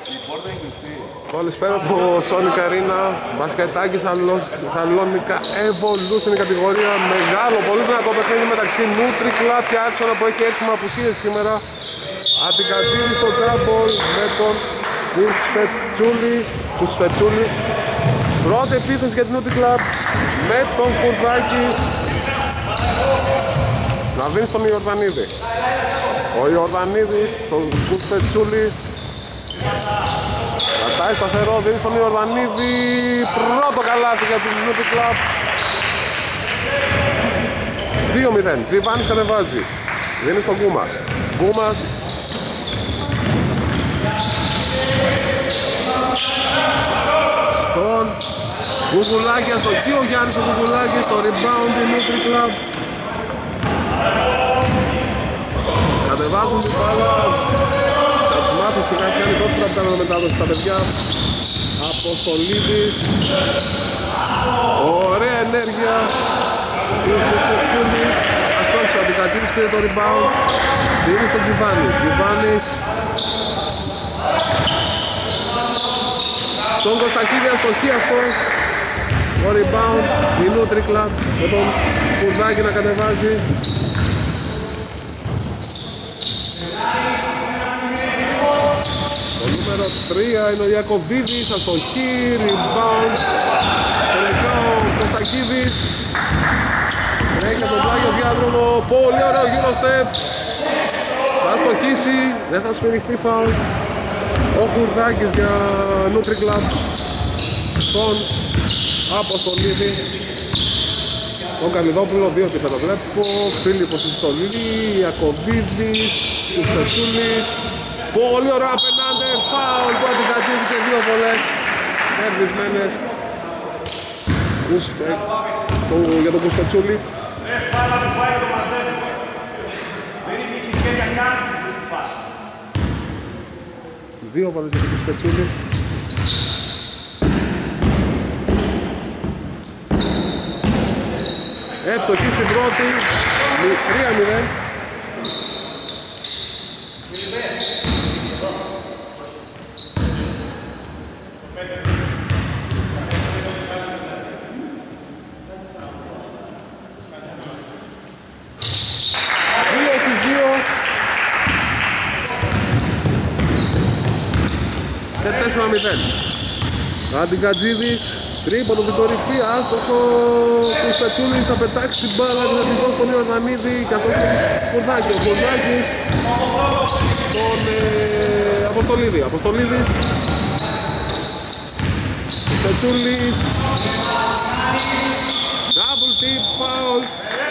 Καλησπέρα από Sonic Arena, μπασκετάκι Σαλόνικα Evolution η κατηγορία. Μεγάλο, πολύ δυνατό παιχνίδι μεταξύ Nutri Club και Άξονα που έχει έτοιμα απουσίες σήμερα. Αντικατζίδη στο τζάμπολ με τον Κουσφετσούλη. Πρώτη επίθεση για την Nutri Club με τον Κουρδάκη. Να δίνει στον Ιορδανίδη. Ο Ιορδανίδης στον Κουσφετσούλη. Κρατάει σταθερό, δίνει στον Ιορδανίδη. Πρώτο καλάθι για την Nutri Club. 2-0. Τζιβάνης κατεβάζει. Δίνει στον Κούμα. Κούμας. Στον Κουκουλάκη, αστοχή ο Γιάννης ο Κουκουλάκης, στο rebound η Nutri Club. Κατεβάζουν την μπάλα. Θα τους μάθουν σιγά ποια είναι η πρώτη φορά που κάνουν μετάδοση στα παιδιά. Αποστολίδης. Ωραία ενέργεια. Αστόχησε ο Αντικατζίδης, πήρε το rebound. Δίνει στον Τζιβάνη. Τζιβάνης. Στον Κωστακίδη αστοχή αυτός. Το rebound. Η Nutri Club με τον Κουρδάκη να κατεβάζει. Το νούμερο 3 είναι ο Ιακωβίδης, αστοχή, rebound. Τελικά ο Κωστακίδης τρέχει από τον πλάγιο διάδρομο. Πολύ ωραίο γύρω step. Θα αστοχίσει, δεν θα σφυριχτεί φάουλ. Ο Κουρδάκης για Nutri Club. Στον Αποστολίδη. Τον Καλιδόπουλο, 2 επίπεδο βλέπω. Φίλιππος Αποστολίδη, Ιακωβίδης, Κουσφετσούλης. Πολύ ωραία απέναντι, φάουλ του Αντικατζίδη και 2 βολές κερδισμένες για τον Κουσφετσούλη. Δύο βολές για τον Κουσφετσούλη. Εύστοχη στην πρώτη, 3-0. Και 4-0. Αντικατζίδης, τρίποντο την κορυφή, άστοχο. Κουσφετσούλης θα πετάξει την μπάλα και θα την δώσει στον Ιορδανίδη καθώς τον Κουρδάκη. Ο Κουρδάκης τον Αποστολίδη. Αποστολίδης, Κουσφετσούλης, double tip, foul.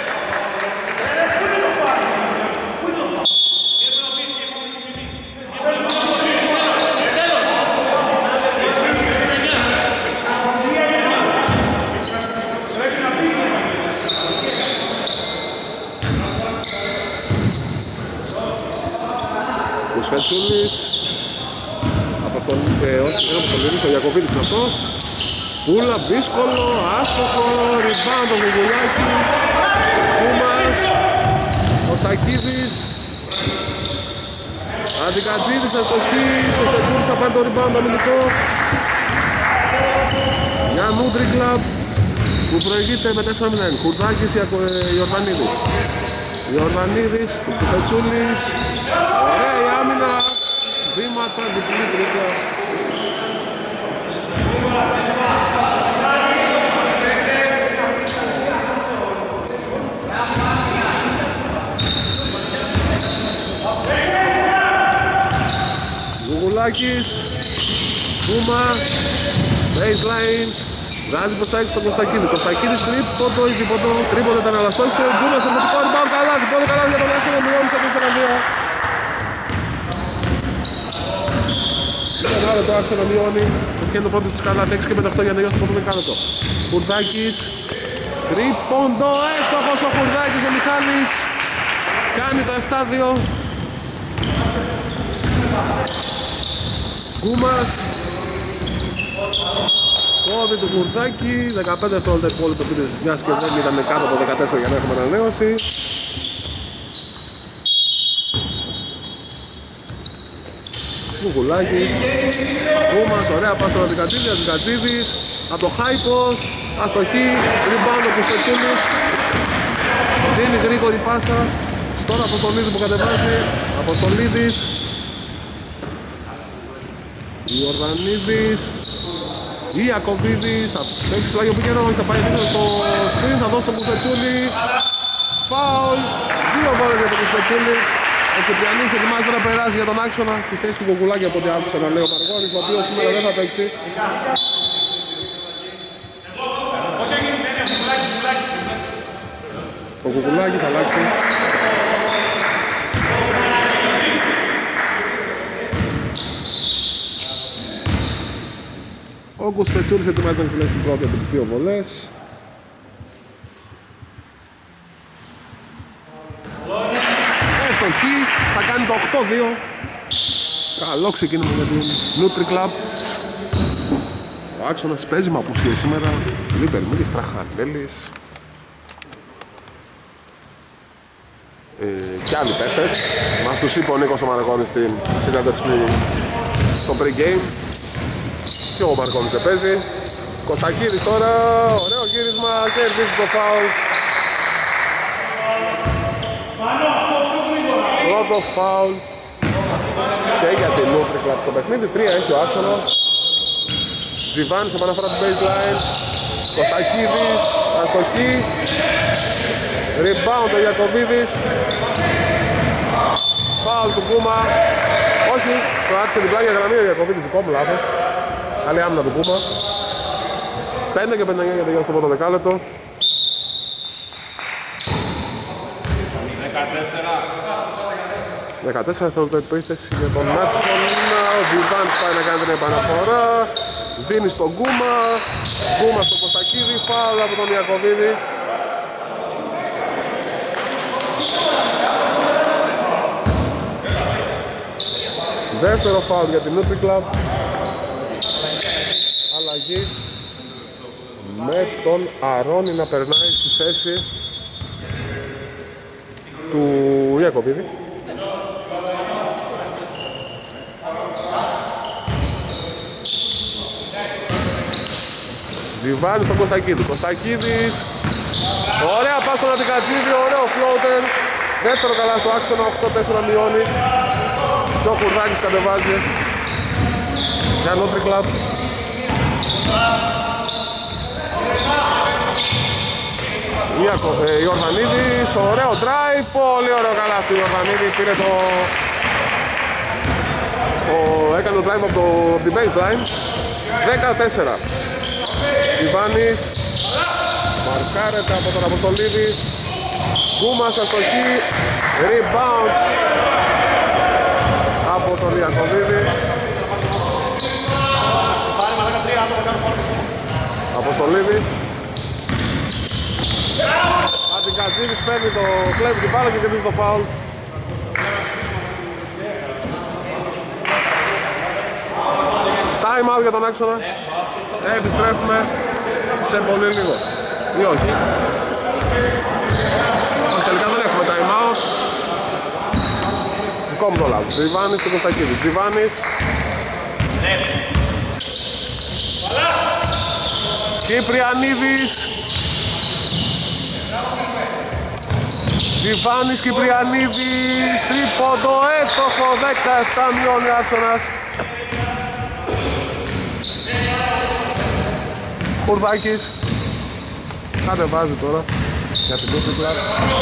Κουσφετσούλης, Αποστολίδης, ο Ιακωβίδης είναι αυτός. Πούλα, δύσκολο, άστοχο, rebound ο Γουγουλάκης, Κούμας, ο Στακίδης, Αντικατζίδης, αστοχή, ο Κουσφετσούλης θα πάρει το rebound αμυντικό για Nutri Club που προηγείται με 4-0. Κουρδάκης, Ιορδανίδης. Ιορδανίδης, Κουσφετσούλης. Ωραία η άμυνα, βήματα, διπλή τρίτα. Γουγουλάκης, Κούμα, baseline, βγάζει προς τα έξω τον Κωστακίδη. Κωστακίδης τρίποντο ή τίποτο, τρίποντο ήταν αλλά στόχισε. Κούμα σε μοτικό rebound, καλάθι, πρώτο καλάθι για τον Άξονα, μειώνει στα 4-2. Ήταν άλλο το Άξονα, μειώνει, και το πρώτο της καλάθι, 6 και 5-8 για να τελειώσει το πρώτο δεκάλεπτο. Κουρδάκης, τρίποντο, έστοχος ο Κουρδάκης, ο Μιχάλης, κάνει το 7-2. Κούμας, κόβει του Κουρδάκη, 15 δευτερόλεπτα υπόλοιπο επίθεση μιας και δεν ήταν κάτω από 14 για να έχουμε ανανέωση. Κουκουλάκης, Κούμας, ωραία πας στον Αντικατζίδη, Αντικατζίδης από το high post, αστοχή, rebound ο Κουστετσούλης, δίνει γρήγορη πάσα στον Αποστολίδη που κατεβάζει, Αποστολίδης, Ιορδανίδης, Ιακωβίδης, θα παίξει πλάγιο πικερό, θα πάει πίσω στο screen, θα δώσει τον Κουστετσούλη, φάουλ, 2 βόλες για τον Κουστετσούλη. Ο Κυπριανής ετοιμάζεται να περάσει για τον άξονα στη θέση του Κουκουλάκη από ό,τι άκουσα να λέει ο Μαργώνης, ο οποίος σήμερα δεν θα παίξει. Ο Κουκουλάκη θα αλλάξει. Ο Κουστετσούλης ετοιμάζεται να κλείσει την πρώτη από τις 2 βολές. Έστοχη, θα κάνει το 8-2. Καλό ξεκίνημα για την Nutri Club. Ο άξονας παίζει με απουσίες σήμερα. Λίπερμιλης, Τραχανέλης και άλλοι παίχτες. Μας τους είπε ο Νίκος ο Μαρκώνης στην συνέντευξη στο pre-game. Και ο Μαρκώνης δεν παίζει. Κωστακίδης τώρα, ωραίο γύρισμα και κερδίζει το φάουλ. Πρώτο φάουλ και για την Nutri Club στο παιχνίδι. 3 έχει ο άξονας. Ζιβάνης επαναφορά του baseline. Κωστακίδης, αστοχή. Rebound ο Ιακωβίδης. Φάουλ του Κούμα. Όχι, το άξισε την πλάγια γραμμή ο Ιακωβίδης, δικό μου λάθος. Καλή άμυνα του Κούμα. 5 και 59 για τελειώσει το πρώτο δεκάλεπτο. 14 στο επίθεση για τον άξονα. Ο Τζιβάνης πάει να κάνει την επαναφορά. Δίνει στον Κούμα. Κούμα στον Κωστακίδη. Φάουλ από τον Ιακωβίδη. Δεύτερο φάουλ για την Nutri Club. Αλλαγή με τον Αρώνη να περνάει στη θέση του Ιακωβίδη. Τζιβάνης στον Κωστακίδη. Κωστακίδης. Ωραία πάση στον Αντικατζίδη. Ωραίο floater. Δεύτερο καλά στο άξονα. 8-4 μειώνει. Και ο Κουρδάκης κατεβάζει για Nutri Club. Ιορδανίδης. Ωραίο drive. Πολύ ωραίο καλά του Ιορδανίδη. Πήρε το... έκανε το drive από την baseline. 14. Ιβάνης. Μαρκάρεται από τον Αποστολίδη. Κούμας αστοχή. Rebound από τον Ιακωβίδη. Αποστολίδης. Αντικατζίδης παίρνει το κλέβει την μπάλα και κερδίζει το φάουλ. Time out για τον άξονα. Επιστρέφουμε σε πολύ λίγο. Ή όχι. Τελικά δεν έχουμε time out. Δικό μου το λάθος. Τζιβάνης στο Κωστακίδη. Τζιβάνης. Κυπριανίδης. Τζιβάνης, Κυπριανίδης. Τρίποντο εύστοχο. 17 μειώνει άξονας. Κουρδάκης. Κατεβάζει τώρα για την Nutri Club.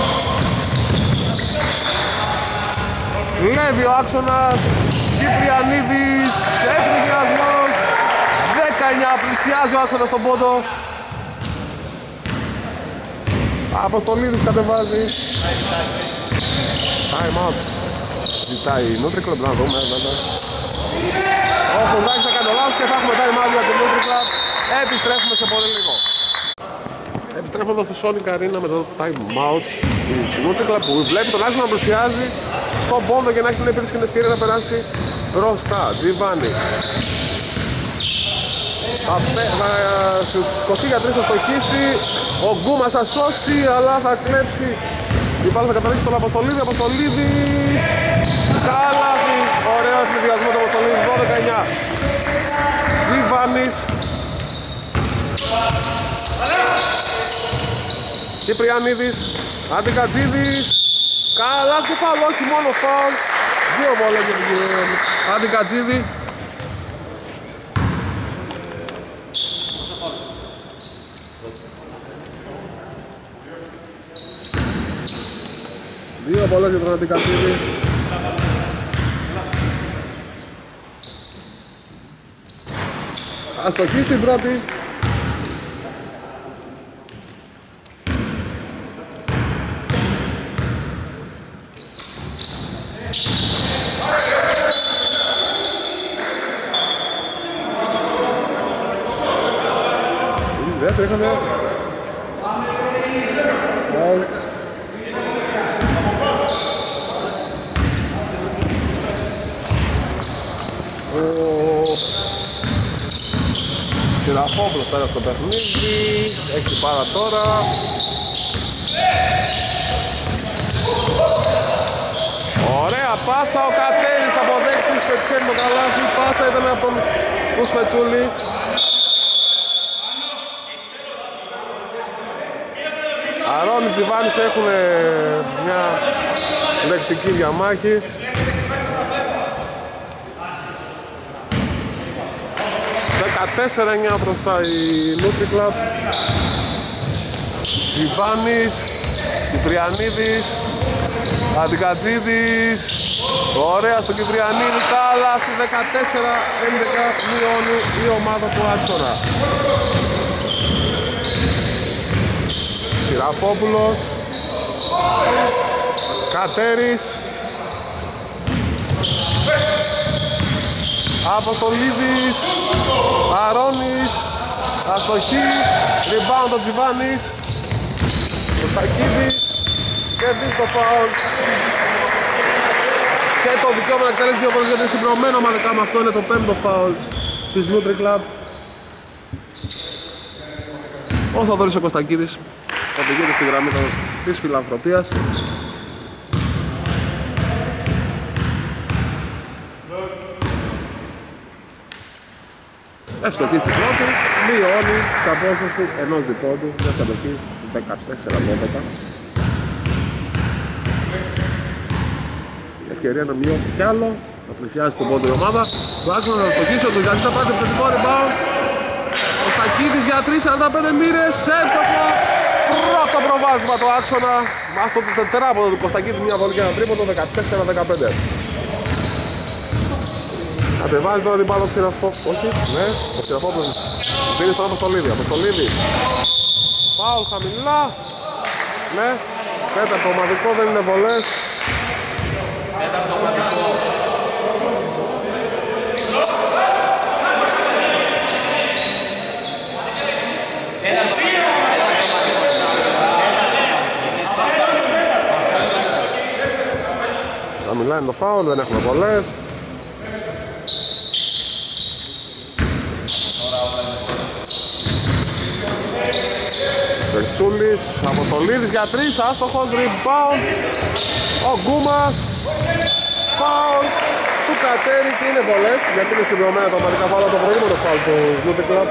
Βλέπει ο άξονας. Κυπριανίδης. Εθνικιασμός. 19 πλησιάζει ο άξονας στον πόντο. Αποστολίδης κατεβάζει. Time out. Ζητάει η Nutri Club, να δούμε βέβαια. Ο Κουρδάκης θα κάνει το λάθος και θα έχουμε time out για την Nutri Club. Επιστρέφουμε σε πολύ λίγο. Επιστρέφοντας στο Sonic Arena μετά το time out της Nutri Club που βλέπει τον άξονα να πλησιάζει στον πόντο για να έχει την επίθεση και την ευκαιρία να περάσει μπροστά. Τζιβάνη. Θα σηκωθεί για 3, θα στοχίσει. Ο Γκούμας θα σώσει, αλλά θα κλέψει. Η μπάλα θα καταλήξει στον Αποστολίδη. Αποστολίδης. Καλάθι. Ωραίο συνδυασμό του Αποστολίδη. Κυπριανίδης, Αντικατζίδης. Καλά και φάουλ, όχι μόνο φάουλ. Δύο βόλες για τον Αντικατζίδη. Δύο βόλες για τον Αντικατζίδη. Αστοχή στην πρώτη. Δεύτερη είχαμε. Σιραφόπουλος πέρα στο παιχνίδι, έχει πάρα τώρα. Ωραία πάσα, ο Κατέρης αποδέκτης, πετυχαίνει το καλάθι. Πάσα ήταν από τον Σφετσούλη. Αρώνη Τζιβάνης έχουν μια λεκτική διαμάχη. ...14-9 μπροστά η Nutri Club. Τζιβάνης, Κυπριανίδης, Αντικατζίδης. Ωραία στο Κυπριανίδη, καλάθι. 14-11 μειώνει η ομάδα του άξονα. Σιραφόπουλος, Κατέρης, Αποστολίδης, Αρώνης, αστοχή, rebound ο Τζιβάνης, ο Στακίδης και δει το φάουλ και το δικαίωμα να εκτελέσει δύο φορές γιατί είναι συμπληρωμένο ομαδικά με αυτό, είναι το πέμπτο φάουλ της Nutri Club. Ο Θοδωρής ο Κωστακίδης οδηγείται στη γραμμή της φιλανθρωπίας. Ευστοχή στην πρώτη, μειώνει σε απόσταση ενός διπόντου, δεύτερο εκεί, 14-12. Ευκαιρία να μειώσει κι άλλο, να πλησιάσει τον πόντο η ομάδα. Το άξονα να ευστοχίσει, ο Ντουγιατζής θα πάρει το επιθετικό rebound. Ο Στακίδης για 3-45 μοίρες, εύστοχο. Πρώτο προβάδισμα το άξονα. Με αυτό το τετράποδο του Κωστακίδη, μια βολή και ένα τρίποντο, 14-15. Κατεβάζει τώρα την μπάλα Ξηραφόπουλος, όχι, ναι, ο Ξηραφόπουλος δίνει στον Αποστολίδη, Αποστολίδη. Φάουλ χαμηλά, ναι, τέταρτο ομαδικό, δεν είναι βολές. Τέταρτο ομαδικό. Χαμηλά είναι το φάουλ, δεν έχουμε βολές. Βεξούλης, Αποστολίδης για 3, άστοχος, rebound. Ο Γκούμας, φάουλ του Κατέρη και είναι βολές γιατί είναι συμπληρωμένα τα ομαδικά φάουλ από το προηγούμενο φάουλ του Nutri Club.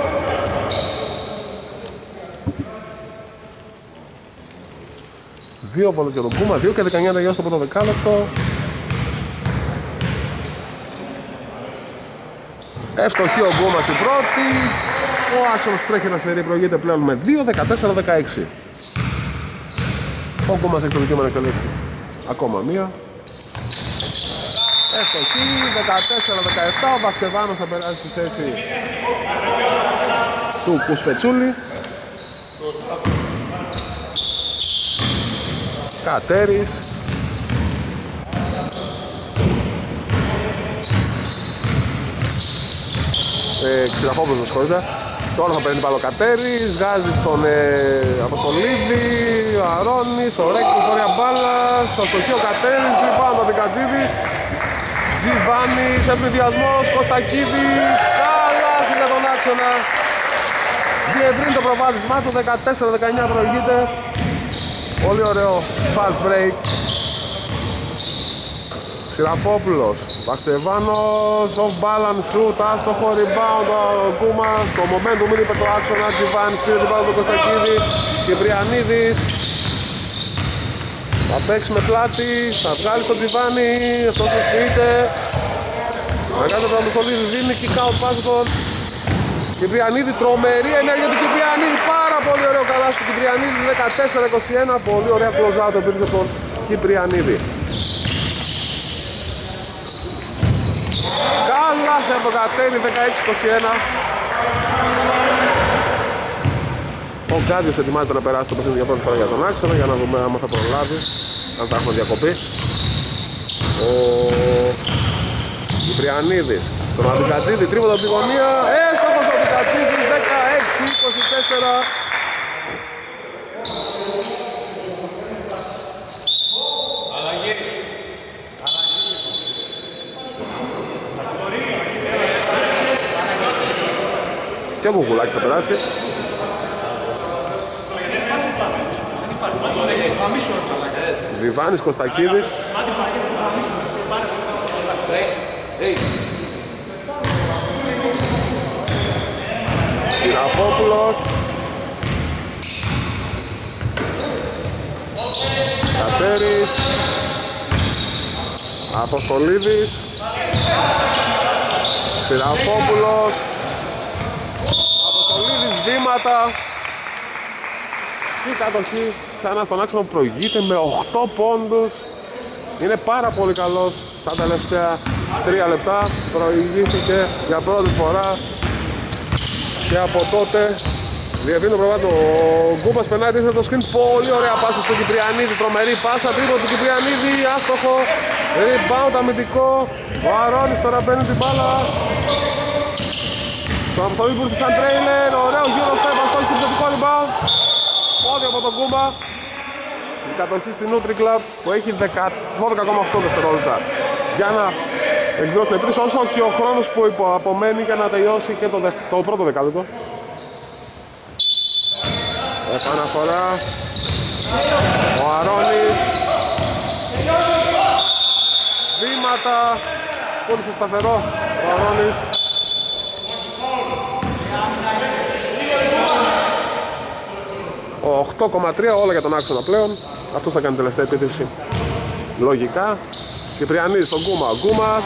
Δύο βολές για τον Γκούμα, 2 και 19 τελειώσει το πρώτο δεκάλεπτο. Ευστοχή ο Γκούμας στην πρώτη. Ο άξονας τρέχει ένα σερί, προηγείται πλέον με 2-14-16. Ο Γκούμας έχει το δικαίωμα να εκτελέσει ακόμα μία. Ευστοχή, 14-17. Ο Βαξεβάνος θα περάσει στη θέση του Κουσφετσούλη. Κατέρης. Ξηραφόπουλος με συγχωρείτε. Τώρα θα παίρνει πάλι ο Κατέρης, βγάζει στον Αποστολίδη, ο Αρώνης, ο Ρέκ που φορεί μπάλας, στο στοχείο ο Κατέρης, λοιπόν ο Δικατζίδης, Τζιβάνης, ευνηδιασμός, Κωστακίδης, καλά για τον άξονα. Διευρύνει το προβάδισμά του, 14-19 προηγείται. Πολύ ωραίο fast break. Ξηραφόπουλος, Βαξεβάνος, off balance shoot, άστοχο rebound ο Γκούμας. Στο momentum είναι υπέρ το άξονα, Τζιβάνης πήρε την μπάλα του Κωστακίδη. Κυπριανίδης θα παίξει με πλάτη, θα βγάλει στο Τζιβάνι, αυτός το σπίτι. Μεγάλο το Αποστολίδη δίνει kick out pass στον Κυπριανίδη, τρομερή ενέργεια του Κυπριανίδη, πάρα πολύ ωραίο καλάθι του Κυπριανίδη, 14-21, πολύ ωραία close out επίτηδε από τον Κυπριανίδη. Καλάθι από τον Κατέρι, 16-21. Ο Γκάδιος ετοιμάζεται να περάσει το παιχνίδι για πρώτη φορά για τον άξονα, για να δούμε άμα θα προλάβει, αν θα έχουμε διακοπή. Ο Κυπριανίδης στον Αντικατζίδη, τρίποντο από τη γωνία, έστοχος ο Αντικατζίδης, 16-24. Και ο Γουλάκης θα περάσει. Βιβάνης Κωστακίδης. Σιραφόπουλος. Κατέρης. Αποστολίδης. Σιραφόπουλος. Αποστολίδης βήματα. Η κατοχή ξανά στον άξονα που προηγείται με 8 πόντους. Είναι πάρα πολύ καλός στα τελευταία 3 λεπτά. Προηγήθηκε για πρώτη φορά και από τότε διευθύνει το προβάτο. Ο Γκούπας περνάει τίθεται το σκριν. Πολύ ωραία πάσα στον Κυπριανίδη. Τρομερή πάσα. Τρίποντο του Κυπριανίδη. Άστοχο. Rebound αμυντικό. Ο Αρώνης τώρα παίρνει την μπάλα. Το Αποστολή που ήρθε σαν τρέιλερ. Ωραίο γύρο στέπ. Αστόχη στο επιθετικό rebound. Πόδι από τον Κούμπα. Η κατοχή στην Nutri Club που έχει 12,8 δευτερόλεπτα για να εκδώσει την επίθεση, όσο και ο χρόνος που απομένει για να τελειώσει και το πρώτο δεκάλεπτο. Επαναφορά. Ο Αρώνης. Βήματα. Πούλησε σταθερό ο Αρώνης. 8,3 όλα για τον άξονα πλέον. Αυτός θα κάνει τελευταία επίθεση. Λογικά. Κυπριανίδη στον Γκούμα. Γκούμας.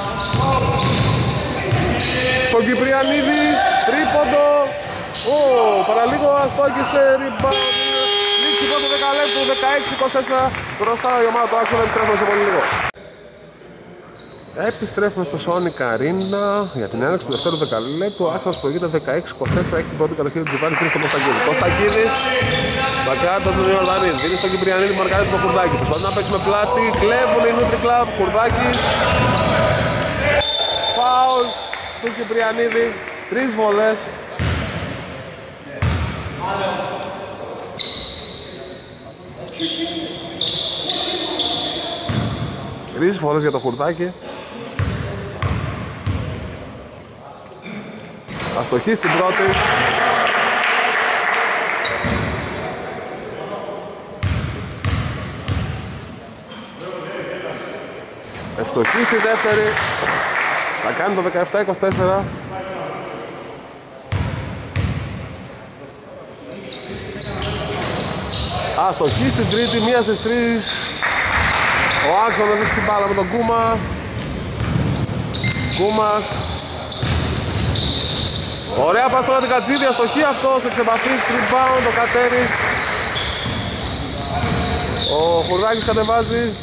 Στον Κυπριανίδη. Τρίποντο. Παραλίγο αστόχησε. Rebound. Λήξη πρώτο δεκαλέπτου. 16-24. Μπροστά η ομάδα του άξονα. Επιστρέφουμε σε πολύ λίγο. Επιστρέφουμε στο Sonic Arena για την έναρξη του δεύτερου δεκαλέπτου. Ο άξονας προηγείται 16-24. Έχει την πρώτη κατοχή του Τζιβάνη 3 στον Κωστακίδη. Κωστακίδης. Μακάρτα του Ιορδανίδη. Δίνει στον Κυπριανίδη, μαρκάρει το Κουρδάκι. Προσπαθεί να παίξει με πλάτη. Κλέβουν οι Nutri Club. Κουρδάκης. Φάουλ του Κυπριανίδη. 3 βολές. Τρεις φορές για το Κουρδάκι. Αστοχή στην πρώτη. Ευστοχή στη δεύτερη. Θα κάνει το 17-24. Αστοχή στην τρίτη, μία στις τρεις. Ο άξονας έχει την μπάλα με τον Κούμα. Κούμας. Ωραία πας τώρα την Κατσίδη, αστοχή αυτός, εξεπαφής, rebound, ο Κατέρης. Ο Χουρδάκης κατεβάζει.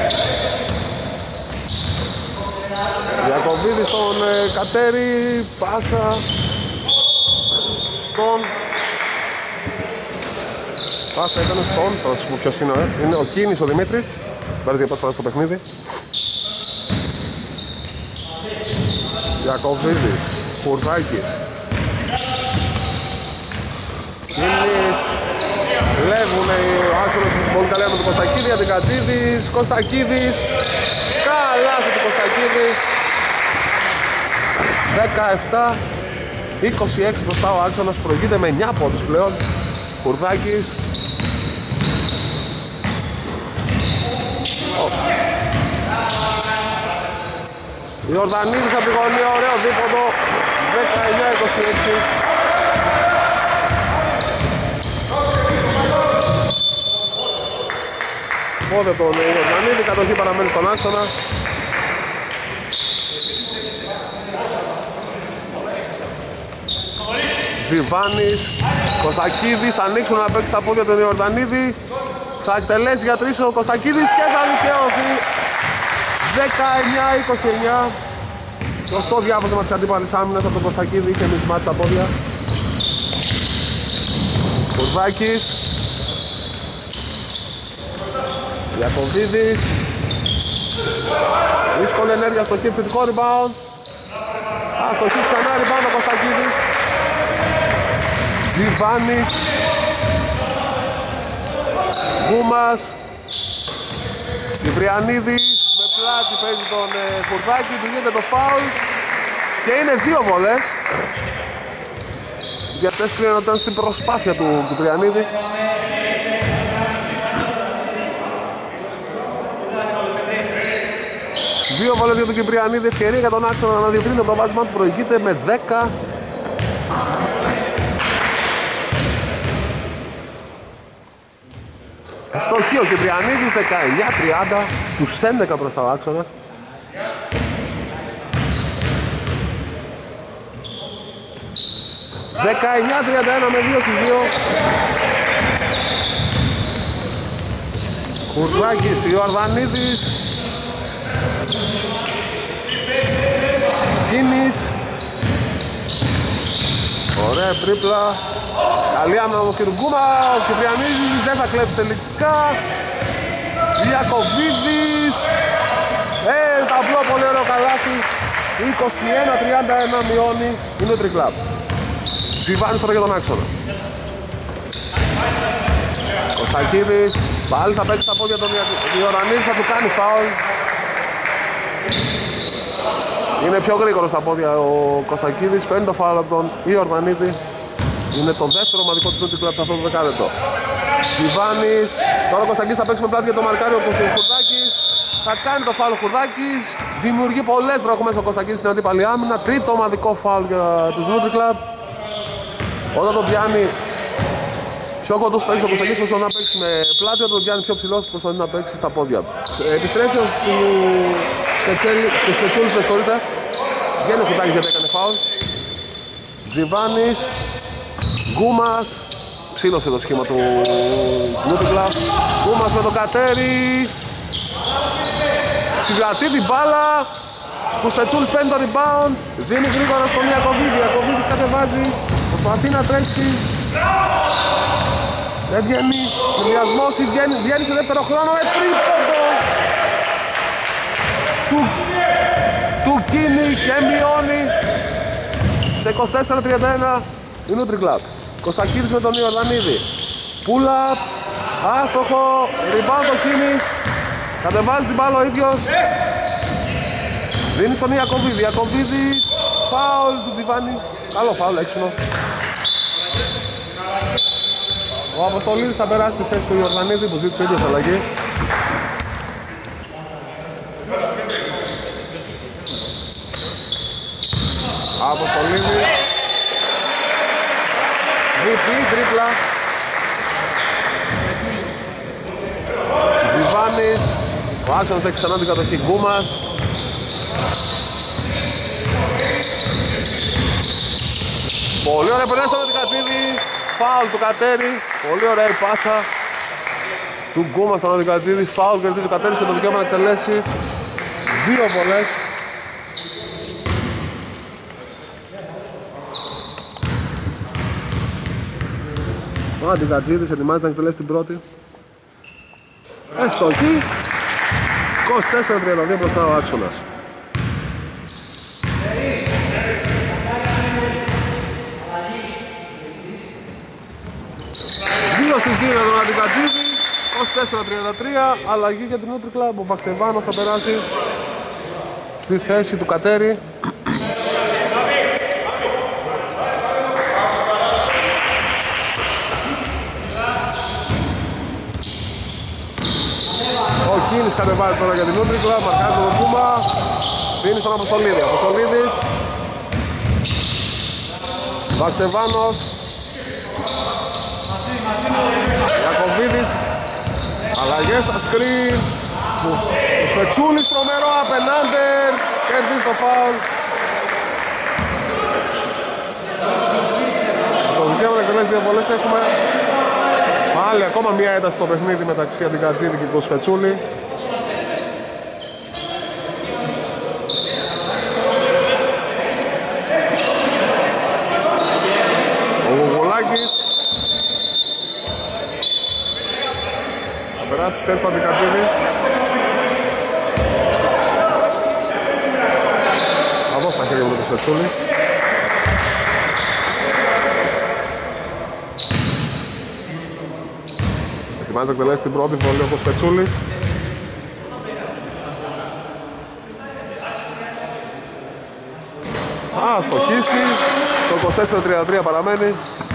Διακοβίδη στον Κατέρη, πάσα στον... Πάσα ήταν στον, θα σας πω ποιος είναι, είναι ο Κίνης ο Δημήτρης. Βάζει για πρώτη φορά στο παιχνίδι. Διακοβίδης, Χουρδάκης. Κίνης. Λεύουνε ο άξονας που πολύ καλά με τον Κωστακίδη, Αντικατζίδης, Κωστακίδης. Καλάθι του Κωστακίδη. 17-26 μπροστά ο άξονας, προηγείται με 9 πόντους πλέον. Χουρδάκης. Ιορδανίδης από τη γωνία, ωραίο δίποντο. 19-26. πόδι τον Ιορδανίδη, κατοχή παραμένει στον άξονα. Τζιβάνης, Κωστακίδης, θα ανοίξουν να παίξει τα πόδια τον Ιορδανίδη. Θα εκτελέσει για τρεις ο Κωστακίδης και θα δικαιωθεί. 19-29. Σωστό διάβασμα της αντίπαλης άμυνας από τον Κωστακίδη, είχε μισμάτι στα πόδια. Κουρβάκης, Ιακωβίδης, δύσκολη ενέργεια στο χέρι, θετικό rebound. Αστοχή ξανά, rebound ο Κωστακίδης. Τζιβάνης, Γκούμας, Κυπριανίδης με πλάτη παίζει τον Κουρβάκη, του γίνεται το φάουλ και είναι 2 βολές. Οι διαιτητές κρίνουν ότι ήταν στην προσπάθεια του Κυπριανίδη. Δύο βολές για τον Κυπριανίδη, ευκαιρία για τον άξονα να διευρύνει το προβάδισμα του, προηγείται με 10. Στοχή ο Κυπριανίδης, 19-30, στους 11 προς τα άξονα. (19-31) με 2 στις 2. Κουρτράκης, Ιορδανίδης, Κίνης. Ωραία τρίπλα. Καλή άμυνα όμως και του Γκούμα. Ο Κυπριανίδης δεν θα κλέψει τελικά. Ιακωβίδης. Ταμπλό, πολύ ωραίο καλάθι. 21-31 μειώνει η Nutri Club. Τζιβάνης τώρα για τον άξονα. Κωστακίδης. Πάλι θα παίξει τα πόδια τον Ιορανίδη, θα του κάνει φάουλ. Είναι πιο γρήγορο στα πόδια ο Κωστακίδης, παίρνει το φάουλ από τον Ιορδανίδη. Είναι το δεύτερο ομαδικό του Nutri Club σε αυτό το δεκάλεπτο. Τζιβάνης, τώρα ο Κωστακίδης θα παίξει με πλάτη για το μαρκάριο του Χουρδάκης. Θα κάνει το φάουλ ο Χουρδάκης. Δημιουργεί πολλές δραχμές ο Κωστακίδης στην αντίπαλη άμυνα. Τρίτο ομαδικό φάουλ για τους Nutri Club. Όταν το πιάνει πιο κοντός παίξει ο Κωστακίδης, προσπαθεί να παίξει με πλάτη. Όταν το πιάνει πιο ψηλός, προσπαθεί να παίξει στα πόδια. Επιστρέφει του Σπετσούλης, με συγχωρείτε. Βγαίνει ο Χουρδάκης γιατί έκανε φάουλ. Τζιβάνης, Γκούμας, ψήλωσε το σχήμα του Nutri Club. Γκούμας με το κατέρι. Συγκρατεί την μπάλα. Ο Σπετσούλης παίρνει το rebound. Δίνει γρήγορα στον Ιακωβίδη. Ιακωβίδης κατεβάζει. Προσπαθεί να τρέξει. Δεν βγαίνει. Συνδυασμός, βγαίνει σε δεύτερο χρόνο. Τρίποντο του Κίνη και μειώνει σε 24-31 η Nutri Club. Κωστακίδης με τον Ιορδανίδη. Pull-up, άστοχο, rebound ο Κίνης. Κατεβάζει την μπάλα ο ίδιος. Δίνει στον Ιακωβίδη. Ιακωβίδης, φάουλ του Τζιβάνη. Καλό φάουλ, έξυπνο. Ο Αποστολίδης θα περάσει τη θέση του Ιορδανίδη που ζήτησε ίδιος αλλαγή. Αποστολίδης. Διπλή τρίπλα. Τζιβάνης. Ο άξονας έχει ξανά την κατοχή. Γκούμας. Πολύ ωραία περνάει στον Οδικατζίδη. Φάουλ του Κατέρι. Πολύ ωραία η πάσα του Γκούμα στον Οδικατζίδη. Φάουλ κερδίζει ο Κατέρις και το δικαίωμα να εκτελέσει 2 βολές. Ο Αντικατζίδης ετοιμάζεται να εκτελέσει την πρώτη. Ευστοχή. 24-32 μπροστά ο άξονας. Δύο στοιχεία για τον Αντικατζίδη. 24-33. Αλλαγή για την Nutri Club. Ο Βαξεβάνος θα περάσει στη θέση του Κατέρι. Ο Κίνης κατεβάζει τώρα για την Nutri Club, μαρκάζει τον Κούμα. Δίνει στον Αποστολίδη. Αποστολίδης. Βαξεβάνος. Ιακωβίδης. Αλλαγές στα screen. Ο Σφετσούλης τρομερό απενάντερ. Κερδίζει το φάουλ. Το δικαίωμα να εκτελέσει δύο βολές. Έχουμε άλλη ακόμα μία ένταση στο παιχνίδι μεταξύ Αντικατζίδη και του Σφετσούλη. Ο Γουγουλάκης θα περάσει τη θέση του Αντικατζίδη. Θα δώσει τα χέρια μου το Σφετσούλη. Ετοιμάζεται να εκτελέσει την πρώτη βολή ο Κοσφετσούλης. Θα στοχίσει. Το 24-33 παραμένει.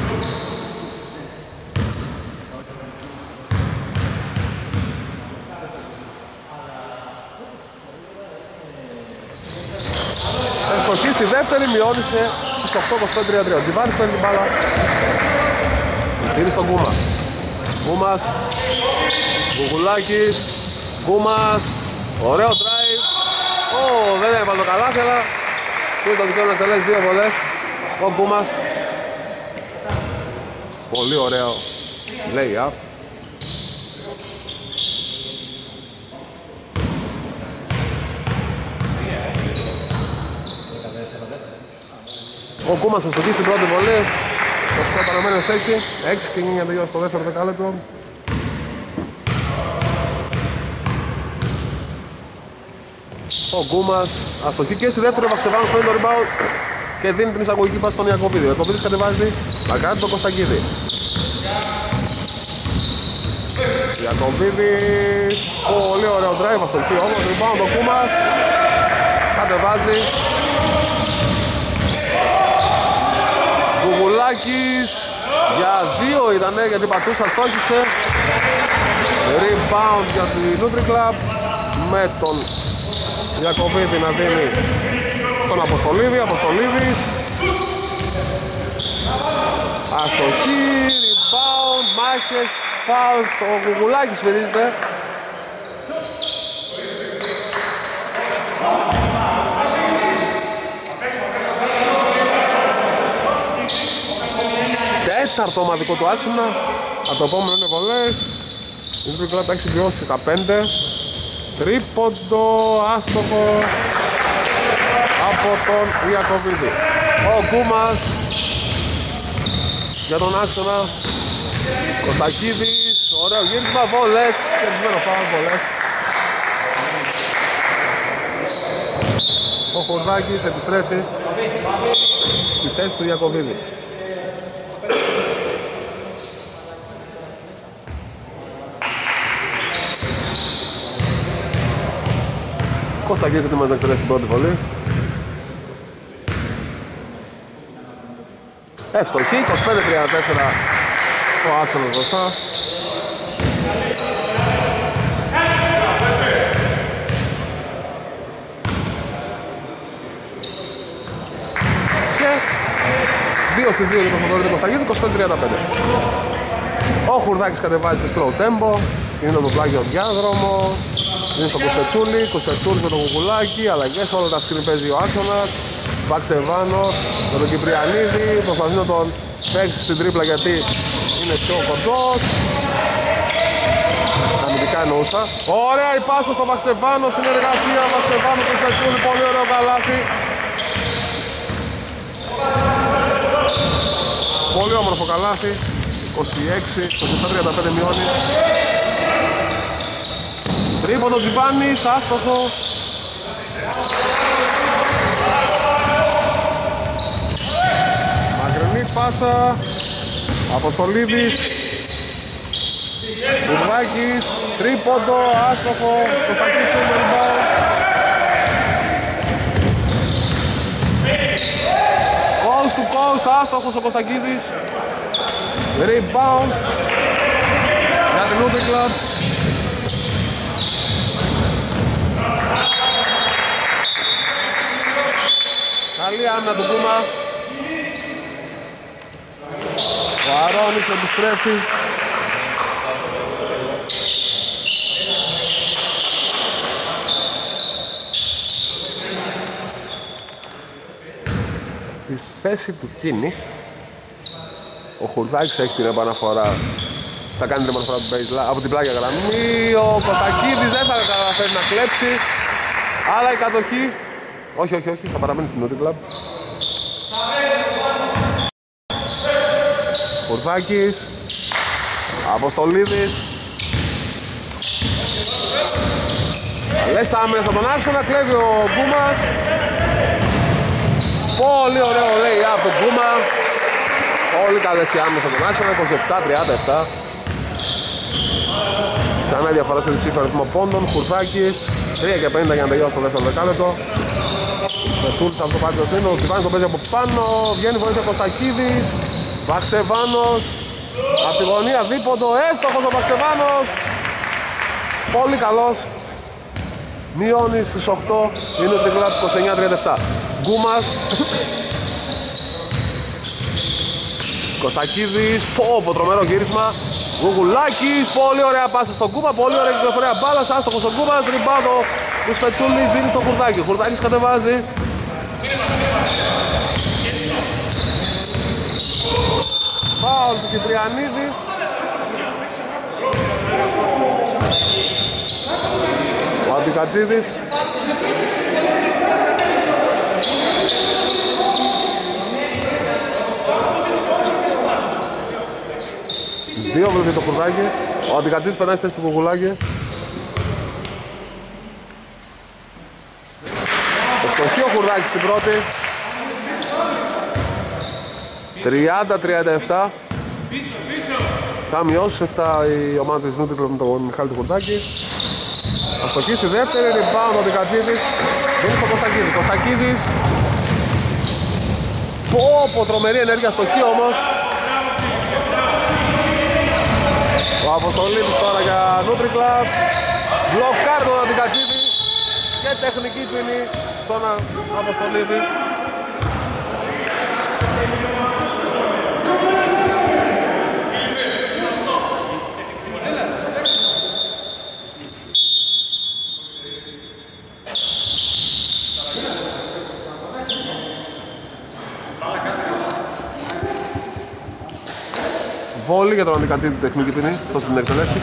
Ευστοχή στη δεύτερη, μειώνησε στις 8-25-33. Ο Τζιβάνης παίρνει την μπάλα. Είναι στον Κούμα. Κούμας, Γουγουλάκης, Κούμας, ωραίο drive. Δεν έβαλε το καλάθι, αλλά είναι το δικαίωμα να εκτελέσει δύο βολές. Ο Κούμας. Πολύ ωραίο lay-up. Ο Κούμας θα στοχίσει την πρώτη βολή. Το σκορ παραμένει ως 6 και 9 τελειώσει στο δεύτερο δεκάλεπτο. Ο Γκούμας αστοχή και στη δεύτερη, ο Βαξεβάνος παίρνει το rebound και δίνει την εισαγωγική πάση στον Ιακωβίδη. Ο Ιακωβίδης κατεβάζει μακριά τον Κωνστακίδη. Ιακωβίδης, πολύ ωραίο drive, αστοχή όμως, rebound ο Γκούμας κατεβάζει. Γουγουλάκης για δύο ήτανε γιατί πατούσα στόχισε. Rebound για τη Nutri Club με τον Ιακωβίδη να δίνει στον Αποστολίδη. Αποστολίδης αστοχή, rebound, μάχες, foul στο Γουγουλάκη σφυρίζεται. Τέταρτο ομαδικό του άξονα. Από το επόμενο είναι βολές. Η Nutri Club έχει συμπληρώσει τα 5. Τρίποντο, άστοχο από τον Ιακωβίδη. Ο Γκούμας για τον άξονα. Κωστακίδης, ωραίο γύρισμα, βολές. Κερδισμένο φάουλ, βολές. Ο Χορδάκης επιστρέφει στη θέση του Ιακωβίδη. Κωστακίδης έτοιμος να εκτελέσει την πρώτη βολή. Εύστοχη, 25-34 ο άξονας μπροστά. Και 2 στις 2 για τον Θοδωρή Κωστακίδη, 25-35. Ο Χουρδάκης κατεβάζει σε slow tempo, είναι το πλάγιο διάδρομο. Είναι στο Κωστετσούλη με τον Γουγουλάκη, αλλαγές, όλα τα σκριν παίζει ο άξονας. Βαξεβάνος με τον Κυπριανίδη, προσπαθεί να τον παίξει στην τρίπλα γιατί είναι πιο κοντός. Αμυντικά εννοούσα. Ωραία η πάσα στο Βαξεβάνο, συνεργασία Βαξεβάνο και Κωστετσούλη, πολύ ωραίο καλάθι. Πολύ όμορφο καλάθι, 26-27-35 μειώνει. Τρίποντο Τζιβάνης, άστοχο. Μακρινή πάσα. Αποστολίδης. Ζουρδάκης. Τρίποντο, άστοχο. Κωστακής του rebound. Coast to coast, άστοχος ο Κωστακίδης. Rebound για την Nutri Club. Καλή άμυνα του Κούμα. Ο Αρώνης επιστρέφει. θέση του Κίνη. Ο Χουρδάκης έχει την επαναφορά. Θα κάνει την επαναφορά από την πλάγια γραμμή. Ο Κωστακίδης δεν θα καταφέρει να κλέψει. Αλλά η κατοχή. Όχι, θα παραμένει στην Νούτι Κλαμπ. Χουρδάκης. Αποστολίδης. Καλές άμυνες από τον άξονα, κλέβει ο Γκούμας. Πολύ ωραίο λέει από τον Γκούμα. Πολύ καλές οι άμυνες από τον άξονα, 27-37. Ξανά η διαφορά στο διψήφιο αριθμό πόντων. Χουρδάκης, 3:50 για να τελειώσει το δεύτερο δεκάλεπτο. Πετσούλης από το πάρει το σύνολο, ο Τσιβάνης το παίζει από πάνω. Βγαίνει βοήθεια Κωστακίδης. Βαξεβάνος. Από τη γωνία δίποντο, εύστοχος ο Βαξεβάνος. Πολύ καλός. Μειώνει στους 8, είναι το κλαμπ 29-37. Γκούμας. Κωστακίδης, πω τρομερό γύρισμα. Γουγουλάκης, πολύ ωραία πάσα στον Γκούμα, πολύ ωραία κυκλοφορία μπάλας, άστοχος στον Γκούμας, ριμπάουντο του Σπετσούλης, δίνει στον Χουρδάκη. Χουρδάκης κατεβάζει. Φάουλ του Κυπριανίδη. Ο Αντικατζίδης. Δύο βλέπει το Χουρδάκη. Ο Αντικατζίδης περνάει στη θέση του Κουκουλάκη. Ευστοχεί ο Χουρδάκης στην πρώτη. 30-37. Θα μειώσει 7 η ομάδα της Νούτρι με τον Μιχάλη του Χουρδάκη. Αστοχή στη δεύτερη, rebound ο Δικατζίδης. Δίνει στον Κωστακίδη. Κωστακίδης. Πω τρομερή ενέργεια, αστοχή όμως. Ο Αποστολίδης τώρα για Νούτρι Κλαμπ. Μπλοκάρει τον Δικατζίδη. Και τεχνική ποινή στον Αποστολίδη. Βόλη για τον Αντικατζίδη τεχνική ποινή, αυτό στην εκτελέσει.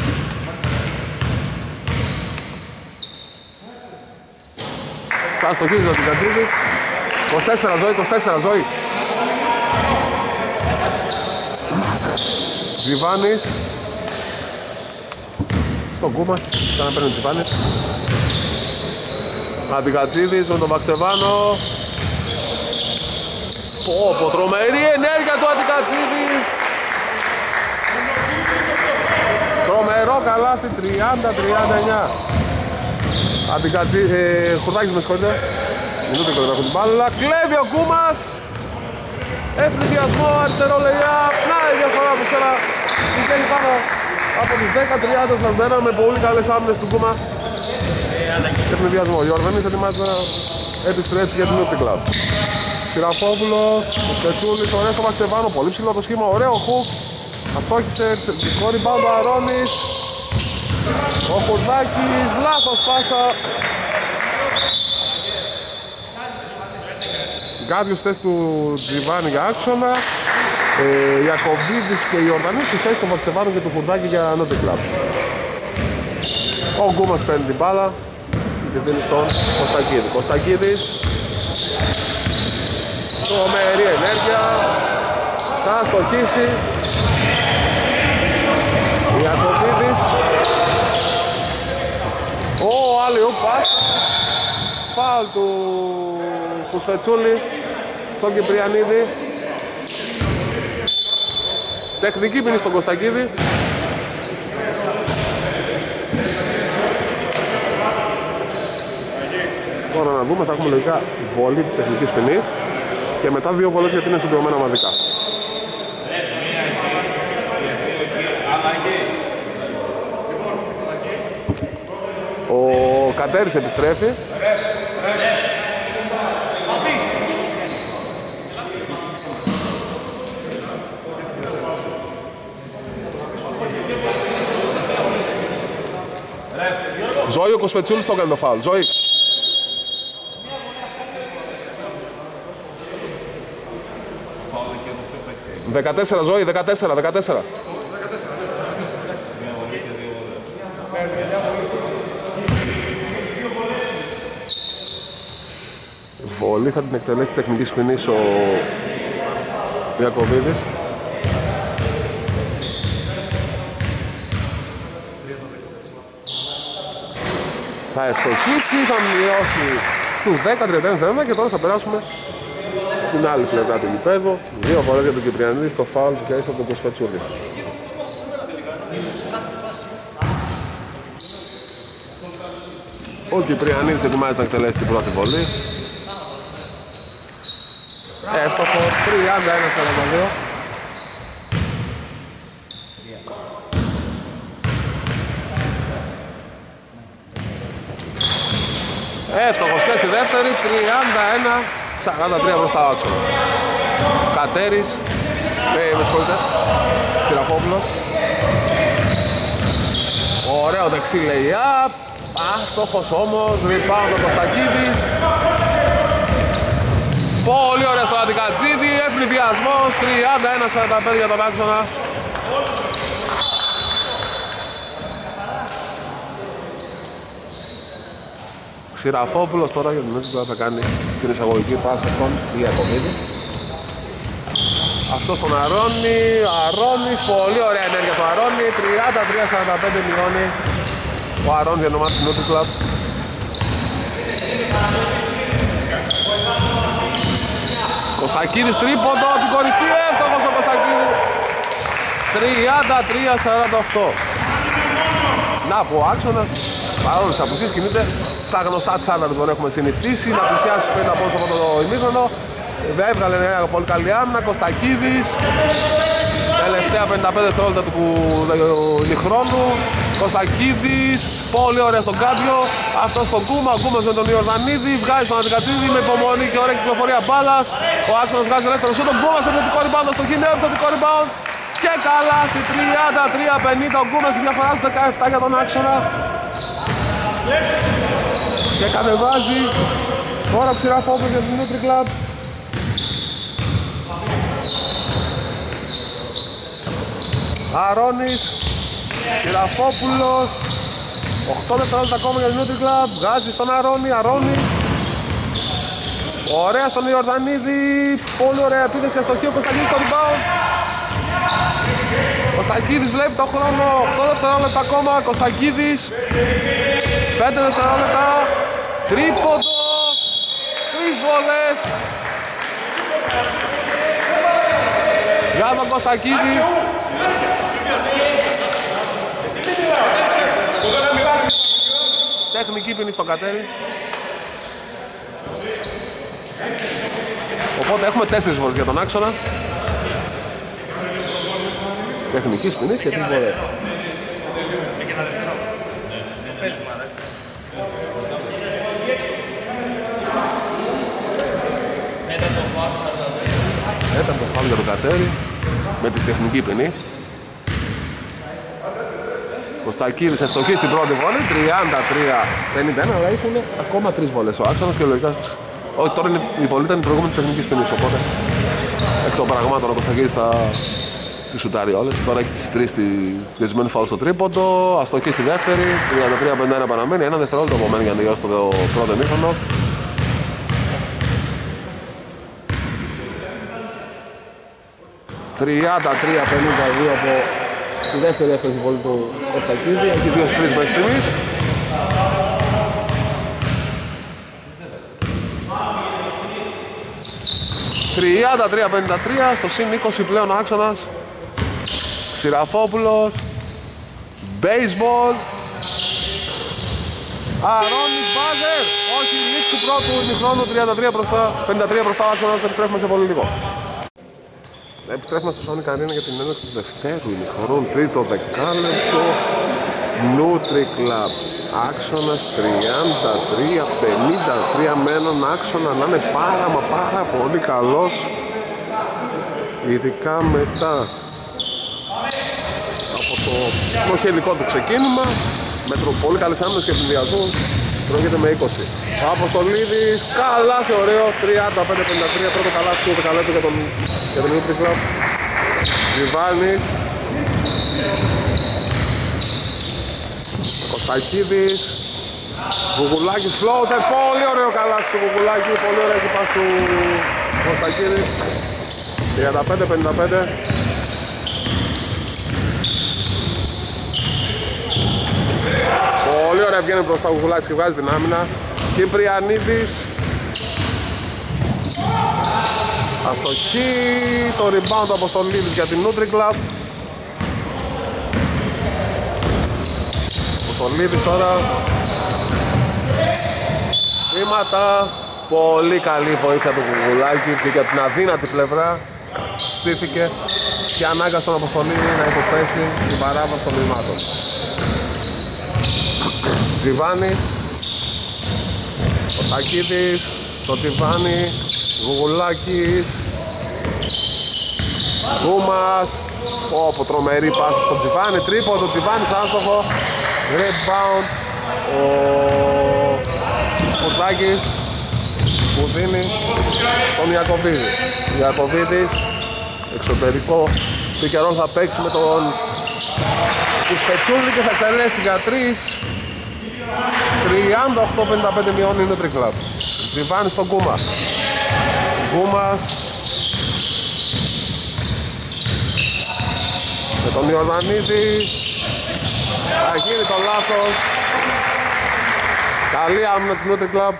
Θα στοχίζει ο Αντικατζίδης. 24 ζωή, 24 ζωή. Τζιβάνης. Στον Κούμα, ξαναπαίρνει ο Τζιβάνης. Αντικατζίδης με τον Βαξεβάνο. Πω τρομερή ενέργεια του Αντικατζίδη. Τρομερό καλάθι, 30-39. Χουρδάκης με συγχωρείτε. Минούτε και τον την μπάλα. Κλέβει ο Κούμας. Ευνηδιασμό, αριστερό λειά. Να η διαφορά που ξέρα πηγαίνει πάνω από τους 10-30-41 με πολύ καλές άμυνες του Κούμα. Ευνηδιασμό. Ο Ιορδανής ετοιμάζεται να επιστρέψει για την Νούτρι Κλαμπ. Σιραφόπουλος, ο Σπετσούλης, ωραίο στο Βαξεβάνο. Πολύ ψηλό το σχήμα, ωραίο χουκ. Αστόχησε, δικό rebound ο Αρώνης. Ο Χουρδάκης, λάθος πάσα. Γκάδιος στη θέση του Τζιβάνη για άξονα. Ιακωβίδης και Ιορδανής στη θέση του Βαξεβάνου και του Χουρδάκη για Νούτρι Κλαμπ. Ο Γκούμας παίρνει την μπάλα και δίνει στον Κωστακίδη. Κωστακίδης. Τρομερή ενέργεια. Θα αστοχίσει. Ιακωβίδης. Άλλη ούπας. Φάουλ του Κουσφετσούλη στον Κυπριανίδη. Τεχνική ποινή στον Κωστακίδη. Τώρα να δούμε, θα έχουμε λογικά βολή της τεχνικής ποινής και μετά δύο βολές γιατί είναι συμπληρωμένα ομαδικά. Ο Κατέρης επιστρέφει. Ζωή ο Κοσφετσούλης το έκανε το φάουλ. Ζωή. 14 Ζωή, 14. Βολή θα την εκτελέσει της τεχνικής ποινής ο Ιακωβίδης. Θα ευστοχίσει, θα μειώσει στους 10-31 και τώρα θα περάσουμε στην άλλη πλευρά του γηπέδου. 2 φορές για τον Κυπριανίδη στο φάουλ που κέρδισε από τον Κοσφατσούδη. Ο Κυπριανίδης ετοιμάζεται να εκτελέσει την πρώτη βολή. Εύστοχο, 31-42. Εύστοχος και στη δεύτερη, 31-43 μπροστά ο άξονα. Κατέρης, με συγχωρείτε, Ξηραφόπουλος. Ωραίο δεξί lay-up, άστοχος όμως, rebound ο Κωστακίδης. Πολύ ωραία στο Αντικατζίδη, ευνηδιασμός, 31-45 για τον άξονα. Ξηραφόπουλος τώρα για την έτσι θα κάνει την εισαγωγική πάσα στον Ιακωβίδη. Αυτό στον Αρώνη, Αρώνης, πολύ ωραία ενέργεια του Αρώνη, 33-45 μειώνει ο Αρώνης για το μάτι του Νούτρι Κλαμπ. Κωστακίδης τρίποντο, την κορυφή, εύστοχος ο Κωστακίδης, 33-48. Να πω άξονα, παρόλο τις απουσίες κινείται στα γνωστά τσάντα που τον έχουμε συνηθίσει, να πλησιάσει στους 50 πόντους από το ημίχρονο. Έβγαλε μια πολύ καλή άμυνα, Κωστακίδης, τελευταία 55 δευτερόλεπτα του ημιχρόνου. Κωστακίδης, πολύ ωραία στον Κάτζιο, αυτός στον Κούμα, ο Κούμας με τον Ιορδανίδη, βγάζει τον Αντικατζίδη με υπομονή και ωραία κυκλοφορία μπάλας. Ο άξονας βγάζει ελεύθερο σούτ, τον Κούμας επιθετικό rebound στο χειμώνα, επιθετικό rebound. Και καλά στη 33-50 ο Κούμας, η διαφορά του 17 για τον άξονα. Και κατεβάζει τώρα Ξηραφόπουλος για την Νούτρι Κλαμπ. Αρώνης, Ξηραφόπουλος, 8 δευτερόλεπτα ακόμα για την Νούτρι Κλαμπ, βγάζει στον Αρώνη, Αρώνης. Ωραία στον Ιορδανίδη, πολύ ωραία επίθεση, αστοχή ο Κωστακίδης στο rebound. Κωστακίδης βλέπει το χρόνο, 8 δευτερόλεπτα ακόμα, Κωστακίδης, 5 δευτερόλεπτα, τρίποντο, 3 βολές για τον Κωστακίδη. Τεχνική ποινή στον Κατέρι. Οπότε έχουμε 4 βολές για τον άξονα. Τεχνικής ποινής και 3 βολές. Ήταν το φάουλ για τον Κατέρι με τη τεχνική ποινή. Κωστακίδης ευστοχή στην πρώτη βόλη, 33-51, αλλά έχουν ακόμα 3 βολές ο άξονας και λογικά... Όχι, τώρα η βολή ήταν η προηγούμενη της τεχνικής ποινής, οπότε εκ των πραγμάτων ο Κωστακίδης θα τη σουτάρει όλες. Τώρα έχει τις 3 στη διασμένη φάουλ στο τρίποντο, αστοχή στη δεύτερη, 33-51 παραμένει, 1 δευτερόλεπτο απομένει για να τελειώσει το πρώτο ημίχρονο. ...33-52 από τη δεύτερη εύστοχη βολή του Κωστακίδη, έχει 2 στις 3 μέχρι στιγμής. ...33-53 στο συν 20 πλέον ο άξονας. Ξηραφόπουλος, baseball, Αρώνης, μπάζερ, όχι, λήξη του πρώτου ημιχρόνου, 53 μπροστά ο άξονας, επιστρέφουμε σε πολύ λίγο. Επιστρέφουμε στο Sonic Arena για την έναρξη του δευτέρου ημιχρόνου, τρίτο δεκάλεπτο. Νούτρι Κλαμπ, άξονας 33-53 με έναν άξονα να είναι πάρα πολύ καλός, ειδικά μετά από το νοχελικό του ξεκίνημα με πολύ καλές άμυνες και συνδυασμούς. Πρόκειται με 20. Ο Αποστολίδης, καλάθι ωραίο, 35-53, πρώτο καλάθι του δεκαλέπτου για τον Νούτρι Κλαμπ. Τζιβάνης. Κωστακίδης. Βουγουλάκης φλόουτερ. Πολύ ωραίο καλάθι του Βουγουλάκη. Πολύ ωραίο εκεί πας του Κωστακίδη. 35-55. Πολύ ωραία βγαίνει μπροστά ο Βουγουλάκης και βγάζει την άμυνα. Κυπριανίδης. Αστοχή. Το rebound του Αποστολίδης για την Nutri Club. Αποστολίδης τώρα. Βήματα. Πολύ καλή βοήθεια του Βουγουλάκη και για την αδύνατη πλευρά στήθηκε και ανάγκασε τον Αποστολίδη να υποπέσει την παράβαση των βημάτων. Τζιβάνης. Κωστακίδης. Το Τζιβάνι. Βουγουλάκης. Γκούμας. Όπου τρομερή πάση στο Τζιβάνι. Τρίποντο, Τζιβάνης άστοχο. Rebound. Ο Κουρτάκης που δίνει τον Ιακωβίδη. Ιακωβίδης εξωτερικό του θα παίξει με τον Κουσφετσούλη και θα εκτελέσει για 3. 38-55 μειώνει η Nutri Club. Τζιβάνης στον Γκούμα. Γκούμας με τον Ιορδανίδη. Θα γίνει το λάθος. Καλή άμυνα της Nutri Club.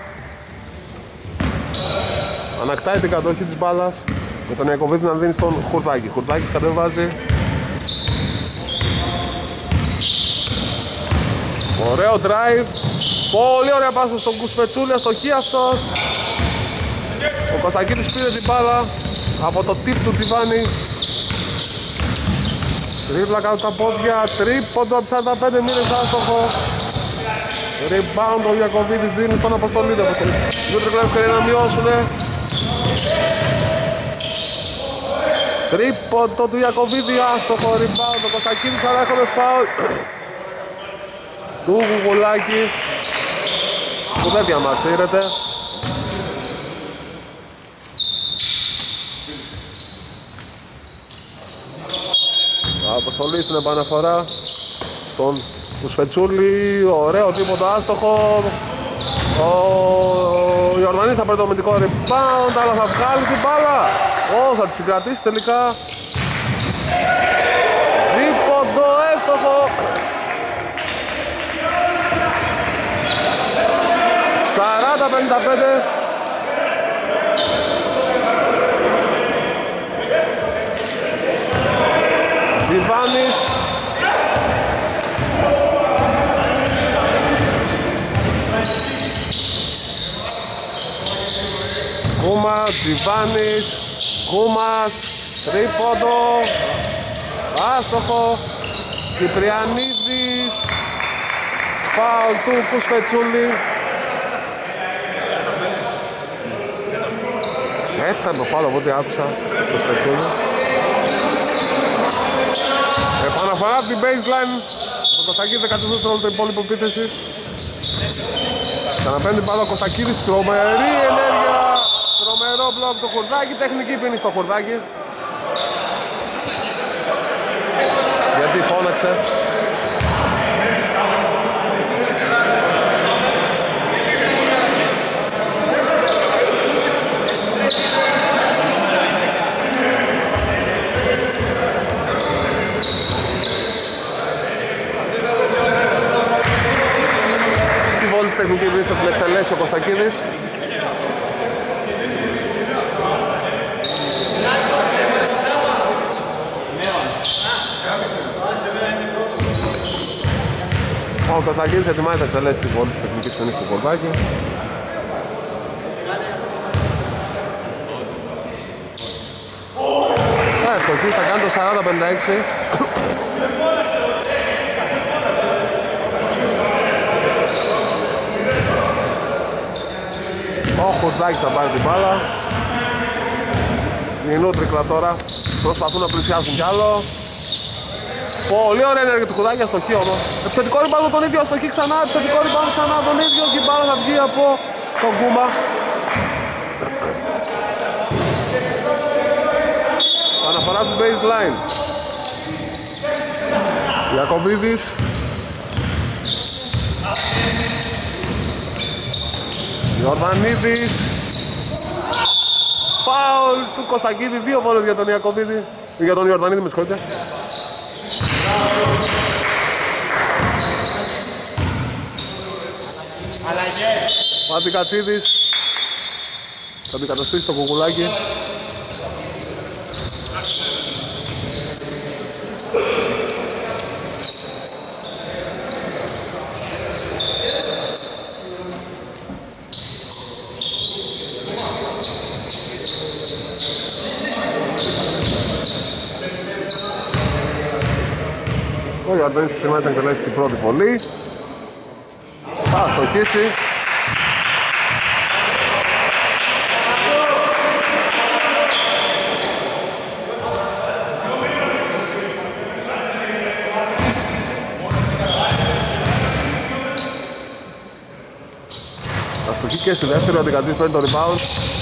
Ανακτάει την κατοχή της μπάλας με τον Ιακωβίδη να δίνει στον Χουρδάκη. Χουρδάκης κατεβάζει. Ωραίο drive. Πολύ ωραία πάσα στον Κουσφετσούλη. Αστοχή αυτός. Ο Κωστακίδης πήρε την μπάλα από το tip του Τζιβάνι. Τρίπλα κάτω τα πόδια. Τρίποντο από 45 μήνες άστοχο. Rebound ο Ιακωβίδης δίνει στον Αποστολίδη. Nutri Club θέλει να μειώσουνε. Τρίποντο του Ιακωβίδη άστοχο. Rebound ο Κωστακίδης, αλλά έχουμε φάουλ του Βουγουλάκη που δεν διαμαρτύρεται. Αποστολή στην επαναφορά στον Κουσφετσούλη. Ωραίο τίποτα άστοχο. Ο Ιορδανής θα πάρει το αμυντικό rebound, αλλά θα βγάλει την μπάλα. Θα τη συγκρατήσει τελικά. Δίποντο εύστοχο. 40-55. Τζιβάνης. Γκούμα, Τζιβάνης, Γκούμας, τρίποντο, άστοχο, Κυπριανίδης, φάουλ του Κουσφετσούλη. Ήταν το φάουλ από ό,τι άκουσα του Κουσφετσούλη. Επαναφορά από την baseline, το Κωστακίδη 14 δευτερόλεπτα υπόλοιπο επίθεσης. Ξαναπαίρνει την μπάλα ο Κωστακίδης, τρομερή ενέργεια. Τρομερό μπλοκ το Χουρδάκι, τεχνική ποινή στο Χουρδάκι. Γιατί φώναξε. Τη βόλη της τεχνικής ποινής θα την εκτελέσει ο Κωστακίδης. Ο Κωστακίδης ετοιμάζει να εκτελέσει τη βόλη της τεχνικής ποινής του Χουρδάκι. Θα κάνει το 40-56. Ο Χουρδάκης θα πάρει την μπάλα. Η Nutri Club τώρα προσπαθούν να πλησιάσουν κι άλλο. Πολύ ωραία ενέργεια του Χουρδάκη, αστοχή όμως. Επιθετικό rebound τον ίδιο, αστοχή ξανά. Επιθετικό rebound ξανά τον ίδιο και η μπάλα θα βγει από τον Γκούμα. Επαναφορά του baseline. Ιακωβίδης. Ιορδανίδης. Φάουλ του Κωστακίδη, 2 βόλες για τον Ιακωβίδη. Για τον Ιορδανίδη, με συγχωρείτε. Ο Αντικατσίδης θα αντικαταστήσει το κουκουλάκι. Ο Ιορδανής προτιμάει να εκτελέσει την πρώτη βολή. Θα στοχίσει. Θα στοχεί και στη δεύτερη, ο Αντικατζής παίρνει το rebound.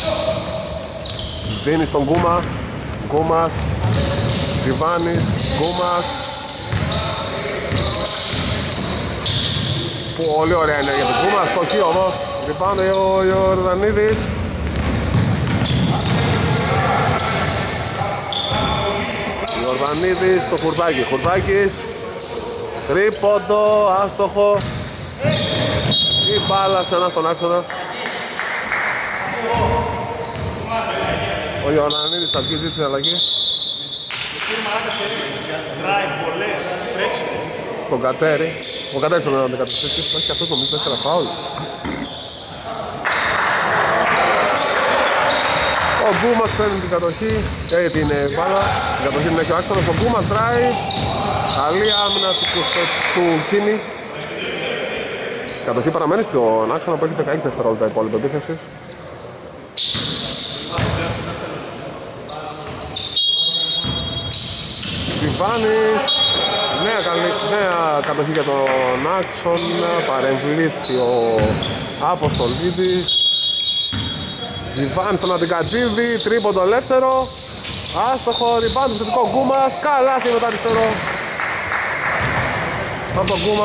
Δίνει στον Γκούμα. Γκούμας. Τζιβάνης. Γκούμας. Πολύ ωραία είναι για τον Γκούμα, στοχή όμως. Rebound ο Ιορδανίδης. Ιορδανίδης στο Χουρδάκι. Χουρδάκης. Τρίποντο, άστοχο. Η μπάλα ξανά στον άξονα. Ο Ιορδανίδης θα βγει, ζήτησε αλλαγή. Στον Κατέρι. Ο Κατέρις τον αντικαταστήσει, έχει αυτό το 4 φάουλ. Ο Γκούμας παίρνει την κατοχή, την μπάλα, την κατοχή την έχει ο άξονας. Ο Γκούμας drive, καλή άμυνα του Κίνη. Η κατοχή παραμένει στον άξονα που έχει 16 δευτερόλεπτα υπόλοιπα επίθεσης. Βιβάνης. Νέα κατοχή για τον άξονα, παρεμβλήθη ο Αποστολίδης. Ζιβάνης στον Αντικατζίδη, τρίποντο ελεύθερο. Άστοχο, rebound του θετικό Γκούμας, καλάθι με το αριστερό. Από τον Γκούμα,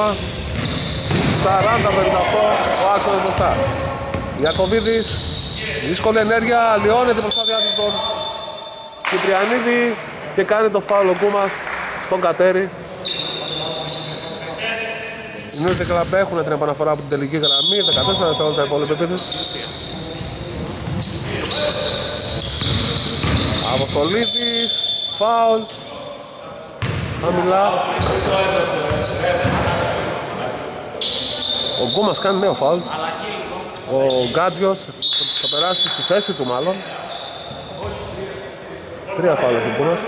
40-58, ο άξονας μπροστά. Ιακωβίδης, δύσκολη ενέργεια, λιώνει την προσπάθειά του τον Κυπριανίδη και κάνει το φάουλ ο Γκούμας στον Κατέρι. Οι νέοι κλαμπ έχουν την επαναφορά από την τελική γραμμή, 14 δευτερόλεπτα υπόλοιπα επίθεση. Αποστολίδης, φάουλ, χαμηλά. Ο Γκούμας κάνει νέο φάουλ. Ο Γκάτζιος θα περάσει στη θέση του μάλλον. 3 φάουλ έχει ο Γκούμας.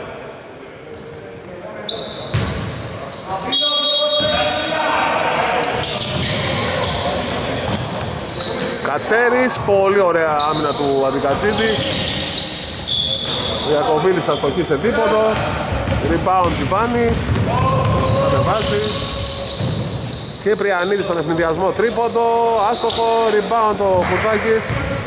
Κατέρης, πολύ ωραία άμυνα του Αντικατσίδη. Ο Ιακωβίλης θα στοχεί σε τίποτο. Rebound Τζιβάνης. Θα ανεβάσει. Κυπριανίδης στον ευνηδιασμό, τρίποντο. Άστοχο, rebound ο Χουρδάκης.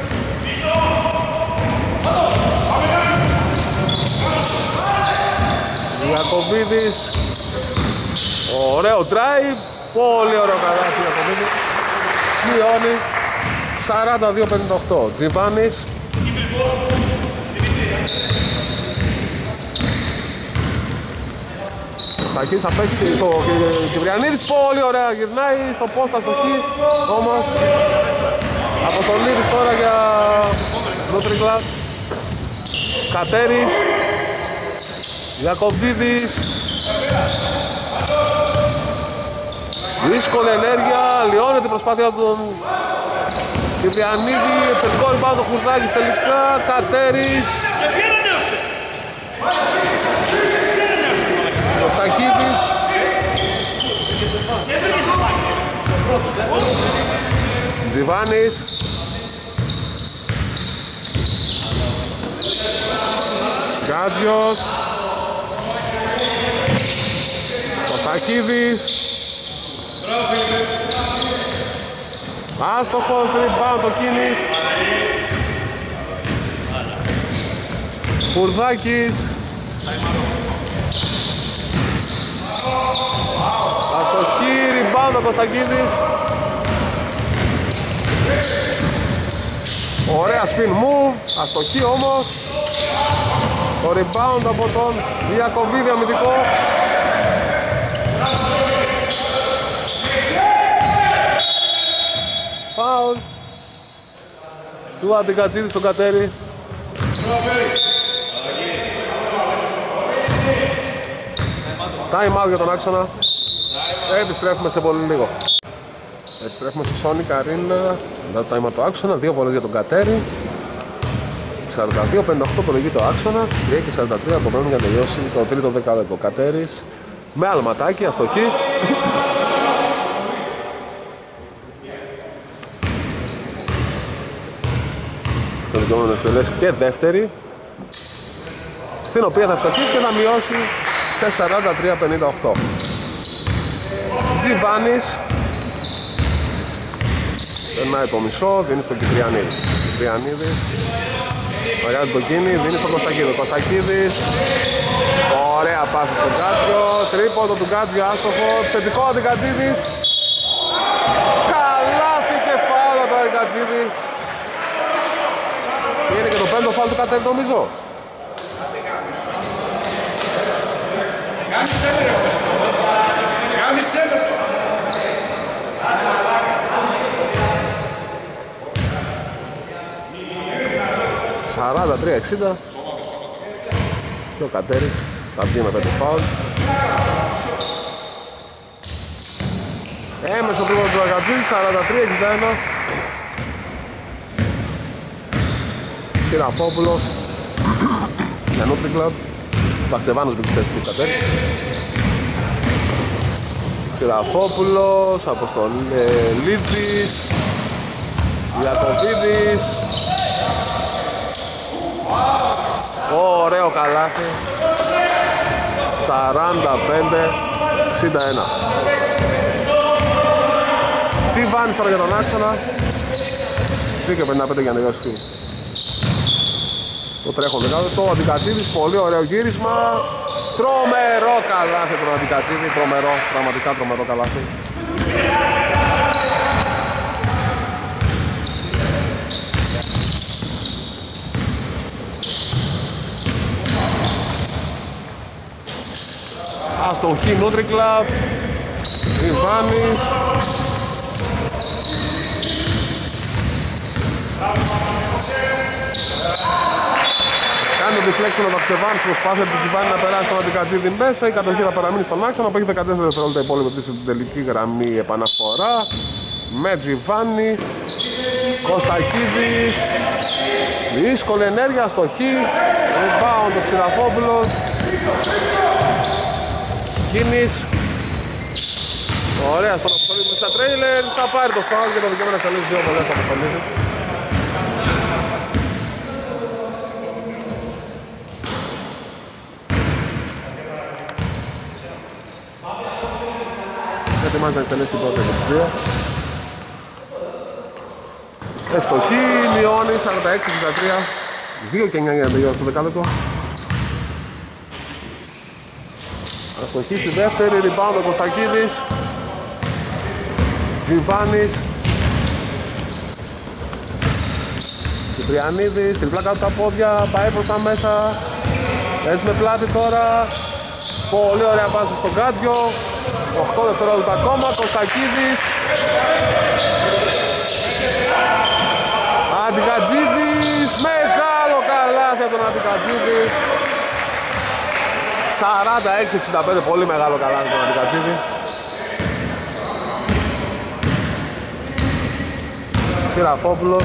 Ιακωβίδης. Ωραίο drive. Πολύ ωραίο καλάθι Ιακωβίδη. Μειώνει. 42-58, Τζιβάνης. Στακής θα παίξει στο Κυπριανίδης, πολύ ωραία γυρνάει στο πόστα στο χ, όμως Αποστολίδης τώρα για το τρικλά. Κατέρης, Ιακωβίδης. Δύσκολη ενέργεια, λιώνει την προσπάθεια του Κυπριανίδη, επιθετικό rebound ο Χουρδάκης τελικά, Κατέρης. Κωστακίδης. Τζιβάνης. Γκάτζιος. Κωστακίδης. Άστοχος, rebound ο Κίνης. Χουρδάκης. Αστοχή, rebound ο Κωστακίδης. Ωραία spin move, αστοχή όμως. Το rebound από τον Ιακωβίδη αμυντικό. Φάουλ του Αντικατσίδη στον Κατέρι. Time out για τον άξονα. Επιστρέφουμε σε πολύ λίγο. Επιστρέφουμε στη Sonic Arena. Μετά το time out του άξονα. 2 βολές για τον Κατέρι. 42-58 προηγεί το άξονας. 3-43 από χρόνο για να τελειώσει το τρίτο δεκάλεπτο. Κατέρις με αλματάκι, αστοχή. Στο δικαιόμενο ευκαιρίες και δεύτερη, στην οποία θα ευστοχίσει και θα μειώσει σε 43-58. Τζιβάνης περνάει το μισό, δίνει στον Κυπριανίδη. Κυπριανίδης, ωραία την κοκκίνη, δίνει στον Κωστακίδη. Κωστακίδης, ωραία πάση στον Κάτσιο, τρίποντο του Κάτσιο, άστοχο, θετικό Αντικατζίδης. Καλάθι και φάουλ το Αντικατζίδη. Είναι και το 5ο φάουλ του Κατέρι νομίζω. ...43-60 και ο Κατέρης θα βγει με 5 φάουλ. Έμεσο τρίποντο του Αγατζίδη, 43-61. Σιραφόπουλος για Νούτρι Κλαμπ. Μπαξεβάνος μπήκε στη θέση του Κατέρη. Σιραφόπουλος, Αποστολίδης, Ιακωβίδης. Ωραίο καλάθι. 45-61. Τσιβάνης τώρα για τον άξονα. 2:55 για να τελειώσει το τρέχον δεκάλεπτο. Ο Αντικατσίδης, πολύ ωραίο γύρισμα. Τρομερό καλάθι τον Αντικατσίδη. Τρομερό, πραγματικά τρομερό καλάθι. Αστοχή Νούτρι Κλαμπ. Ιβάνης. Κάνει το deflection ο Βαξεβάνης, προσπάθεια του Τζιβάνη να περάσει τον Αντικατζίδη μέσα. Η κατοχή θα παραμείνει στον άξονα που έχει 14 δευτερόλεπτα υπόλοιπα στην τελική γραμμή επαναφορά. Με Τζιβάνη, Κωστακίδης. Δύσκολη ενέργεια, αστοχή. Rebound ο Ξηραφόπουλος. Κίνης. Ωραία στον Αποστολίδη στα τρέιλερ. Θα πάρει το φάουλ και το δικαίωμα να εξαλείψει 2 βολές στο Αποστολίδη. Ετοιμάζει να εκτελέσει την πρώτη ευστοχία. Ευστοχή, μειώνει 46-63. 2-9 για να τελειώσει το δεκάλεπτο. Αστοχή στη δεύτερη, rebound ο Κωστακίδης. Τζιβάνης. Κυπριανίδης, τριπλά κάτω τα πόδια, πάει προς τα μέσα. Παίζει με πλάτη τώρα. Πολύ ωραία πάση στον Κάτσιο. 8 δευτερόλεπτα ακόμα, Κωστακίδης. Αντικατζίδης, μεγάλο καλάθι από τον Αντικατζίδη. 46-65, πολύ μεγάλο καλάθι τον Αντικατζίδη. Σιραφόπουλος.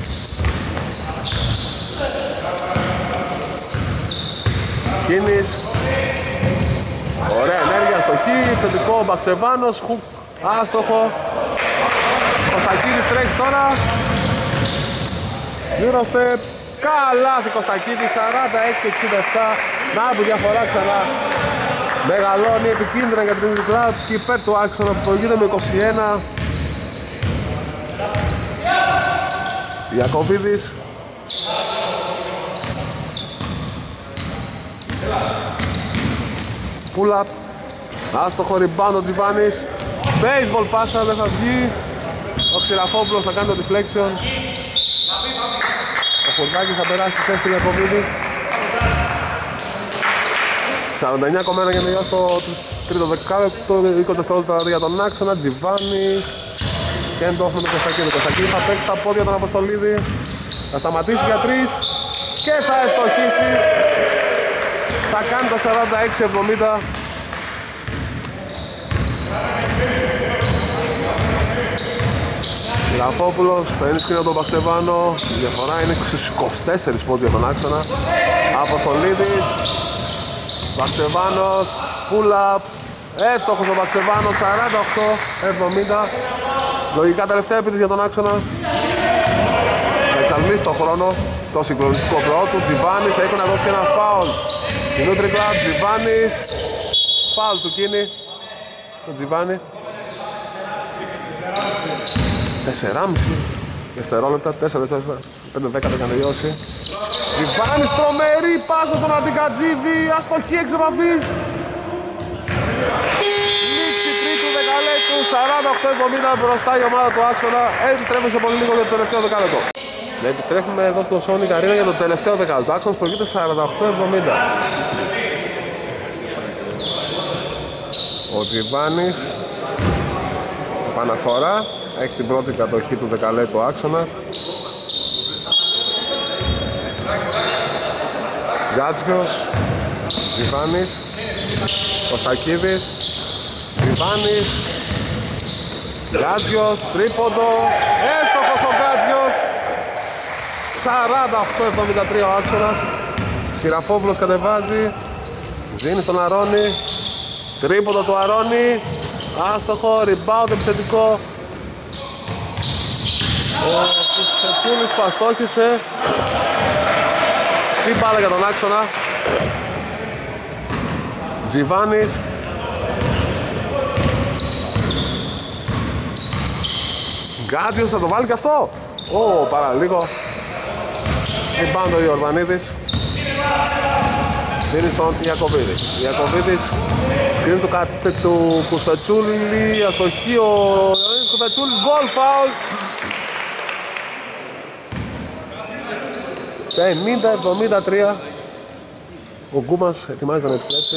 Κίνης. Ωραία ενέργεια, αστοχή, θετικό Μπαξεβάνος, άστοχο. Κωστακίδης τρέχει τώρα. Eurostep, καλάθι Κωστακίδης, 46-67. Να που διαφορά ξανά μεγαλώνει, επικίνδυνα για την Club και υπέρ του άξονα που προηγείται με 21. Ιακωβίδης. Pull up. Άστοχο rebound ο Τζιβάνης. Baseball πάσα, δεν θα βγει. Ο Ξηραφόπουλος θα κάνει το deflection. Ο Φουρδάκης θα περάσει τη θέση του Ιακωβίδη. 49,1 για να τελειώσει το τρίτο δεκάλεπτο, 20 δευτερόλεπτα για τον άξονα. Τζιβάνης. Και end off με τον Κωστακίδη. Ο Κωστακίδη θα παίξει τα πόδια τον Αποστολίδη. Θα σταματήσει για 3 και θα ευστοχίσει. Θα κάνει το 46-70. Λαφόπουλος παίρνει σκρίνο τον Παξεβάνο. Η διαφορά είναι στους 24 πόντια τον άξονα. Αποστολίδης. Παξεβάνος. Pull up. Εύστοχος ο Παξεβάνος. 48-70. Λογικά τελευταία επίτηση για τον άξονα. Θα εξαλμίσει τον χρόνο. Το συγκλονιστικό πρώτο. Τζιβάνης έχει να δώσει και ένα φάουλ. Η Nutri Club. Τζιβάνης. Φάουλ του Κίνη. Στο Τζιβάνη. 4,5 δευτερόλεπτα, 4 δευτερόλεπτα, 5-10 δεν τελειώσει. Τζιβάνης, τρομερή πάσα στον Αντικατζίδη, αστοχή εξ επαφής. Λήξη τρίτου δεκαλέπτου, 48-70 μπροστά η ομάδα του άξονα. Επιστρέφουμε σε πολύ λίγο για το τελευταίο δεκάλεπτο. Επιστρέφουμε εδώ στο Sonic Arena για το τελευταίο δεκάλεπτο. Άξονας προηγείται 48-70. Ο Τζιβάνης, επαναφορά. Έχει την πρώτη κατοχή του δεκαλέπτου άξονας. Γκάτσιος, Τζιβάνης, Κωστακίδης, Τζιβάνης, Γκάτσιος, τρίποντο, έστοχος ο Γκάτσιος. 48-73 ο άξονας. Σιραφόπουλος κατεβάζει, δίνει στον Αρώνη, τρίποντο του Αρώνη, άστοχο, rebound επιθετικό. Ο Φετσούλης που αστόχησε. Τι μπάλα για τον άξονα. Τζιβάνης. Γκάτζιος θα το βάλει και αυτό. Παραλίγο. Rebound ο Ιορδανίδης. Δίνει στον Ιακωβίδη. Ιακωβίδης σκριν του Κουστατσούλη. Αστοχή ο Κουστατσούλης. Goal foul. 50-73. Ο Γκούμας ετοιμάζεται να επιστρέψει